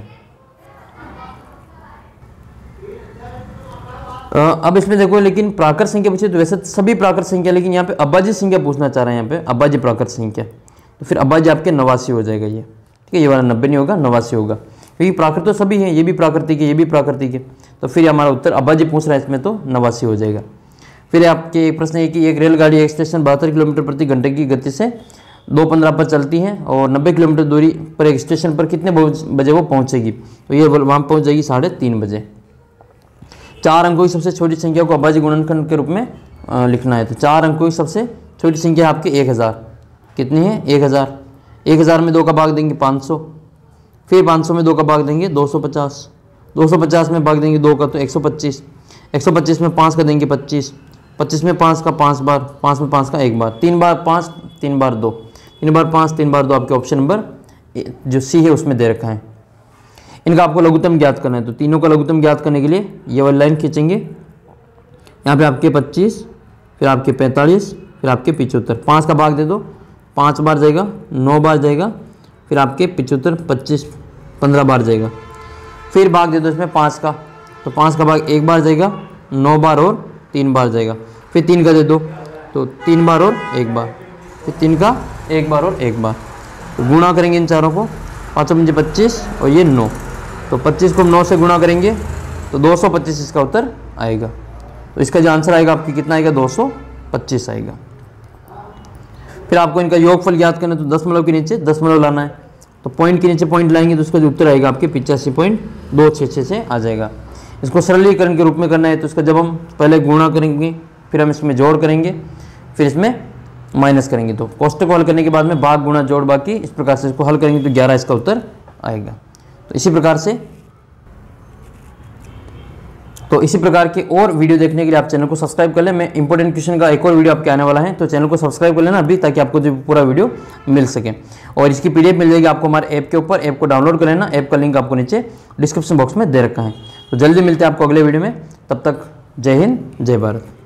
[SPEAKER 1] अब इसमें देखो, लेकिन प्राकृत संख्या पूछे तो वैसे सभी प्राकृत संख्या, लेकिन यहाँ पे अभाज्य संख्या पूछना चाह रहे हैं, यहाँ पे अभाज्य प्राकृत संख्या, तो फिर अभाज्य आपके 89 हो जाएगा ये, ठीक है। ये वाला 90 नहीं होगा, 89 होगा, क्योंकि प्राकृत तो सभी है, ये भी प्राकृतिक है, ये भी प्राकृतिक है, तो फिर हमारा उत्तर अभाज्य पूछ रहा है इसमें, तो 89 हो जाएगा। फिर आपके एक प्रश्न है कि एक रेलगाड़ी एक स्टेशन 72 किलोमीटर प्रति घंटे की गति से 2:15 पर चलती है और 90 किलोमीटर दूरी पर एक स्टेशन पर कितने बजे वो पहुंचेगी, तो ये वहाँ पहुंच जाएगी 3:30 बजे। 4 अंकों की सबसे छोटी संख्या को अभाज्य गुणनखंड के रूप में लिखना है। तो 4 अंकों की सबसे छोटी संख्या आपके 1000, कितनी है 1000। 1000 में 2 का भाग देंगे 500, फिर 500 में 2 का भाग देंगे 250, 250 में भाग देंगे 2 का तो 125, 125 में 5 का देंगे 25, 25 में 5 का 5 बार, 5 में 5 का 1 बार, 3 बार 5, 3 बार 2, 3 बार 5, 3 बार 2 आपके ऑप्शन नंबर जो सी है उसमें दे रखा है। इनका आपको लघुत्तम ज्ञात करना है, तो तीनों का लघुत्तम ज्ञात करने के लिए ये वाली लाइन खींचेंगे, यहाँ पे आपके 25, फिर आपके 45, फिर आपके 75, 5 का भाग दे दो, 5 बार जाएगा, 9 बार जाएगा, फिर आपके 75, 25, 15 बार जाएगा, फिर भाग दे दो इसमें 5 का, तो 5 का भाग 1 बार जाएगा, 9 बार और 3 बार जाएगा, फिर 3 का दे दो तो 3 बार और 1 बार, फिर 3 का 1 बार और 1 बार, तो गुणा करेंगे इन चारों को, 5 × 25 और ये 9, तो 25 को 9 से गुणा करेंगे तो 225 इसका उत्तर आएगा। तो इसका जो आंसर आएगा आपकी कितना आएगा 225 आएगा। फिर आपको इनका योगफल ज्ञात करना है, तो दशमलव के नीचे दशमलव लाना है, तो पॉइंट के नीचे पॉइंट लाएंगे तो उसका जो उत्तर आएगा आपके 85.266 से आ जाएगा। इसको सरलीकरण के रूप में करना है, तो इसका जब हम पहले गुणा करेंगे, फिर हम इसमें जोड़ करेंगे, फिर इसमें माइनस करेंगे, तो कोष्टक को हल करने के बाद में भाग गुणा जोड़ बाकी, इस प्रकार से इसको हल करेंगे तो 11 इसका उत्तर आएगा। तो इसी प्रकार के और वीडियो देखने के लिए आप चैनल को सब्सक्राइब कर लें। मैं इंपॉर्टेंट क्वेश्चन का एक और वीडियो आपके आने वाला है, तो चैनल को सब्सक्राइब कर लेना अभी, ताकि आपको जो पूरा वीडियो मिल सके। और इसकी PDF मिल जाएगी आपको हमारे ऐप के ऊपर, ऐप को डाउनलोड कर लेना, ऐप का लिंक आपको नीचे डिस्क्रिप्शन बॉक्स में दे रखा है। तो जल्दी मिलते हैं आपको अगले वीडियो में, तब तक जय हिंद, जय भारत।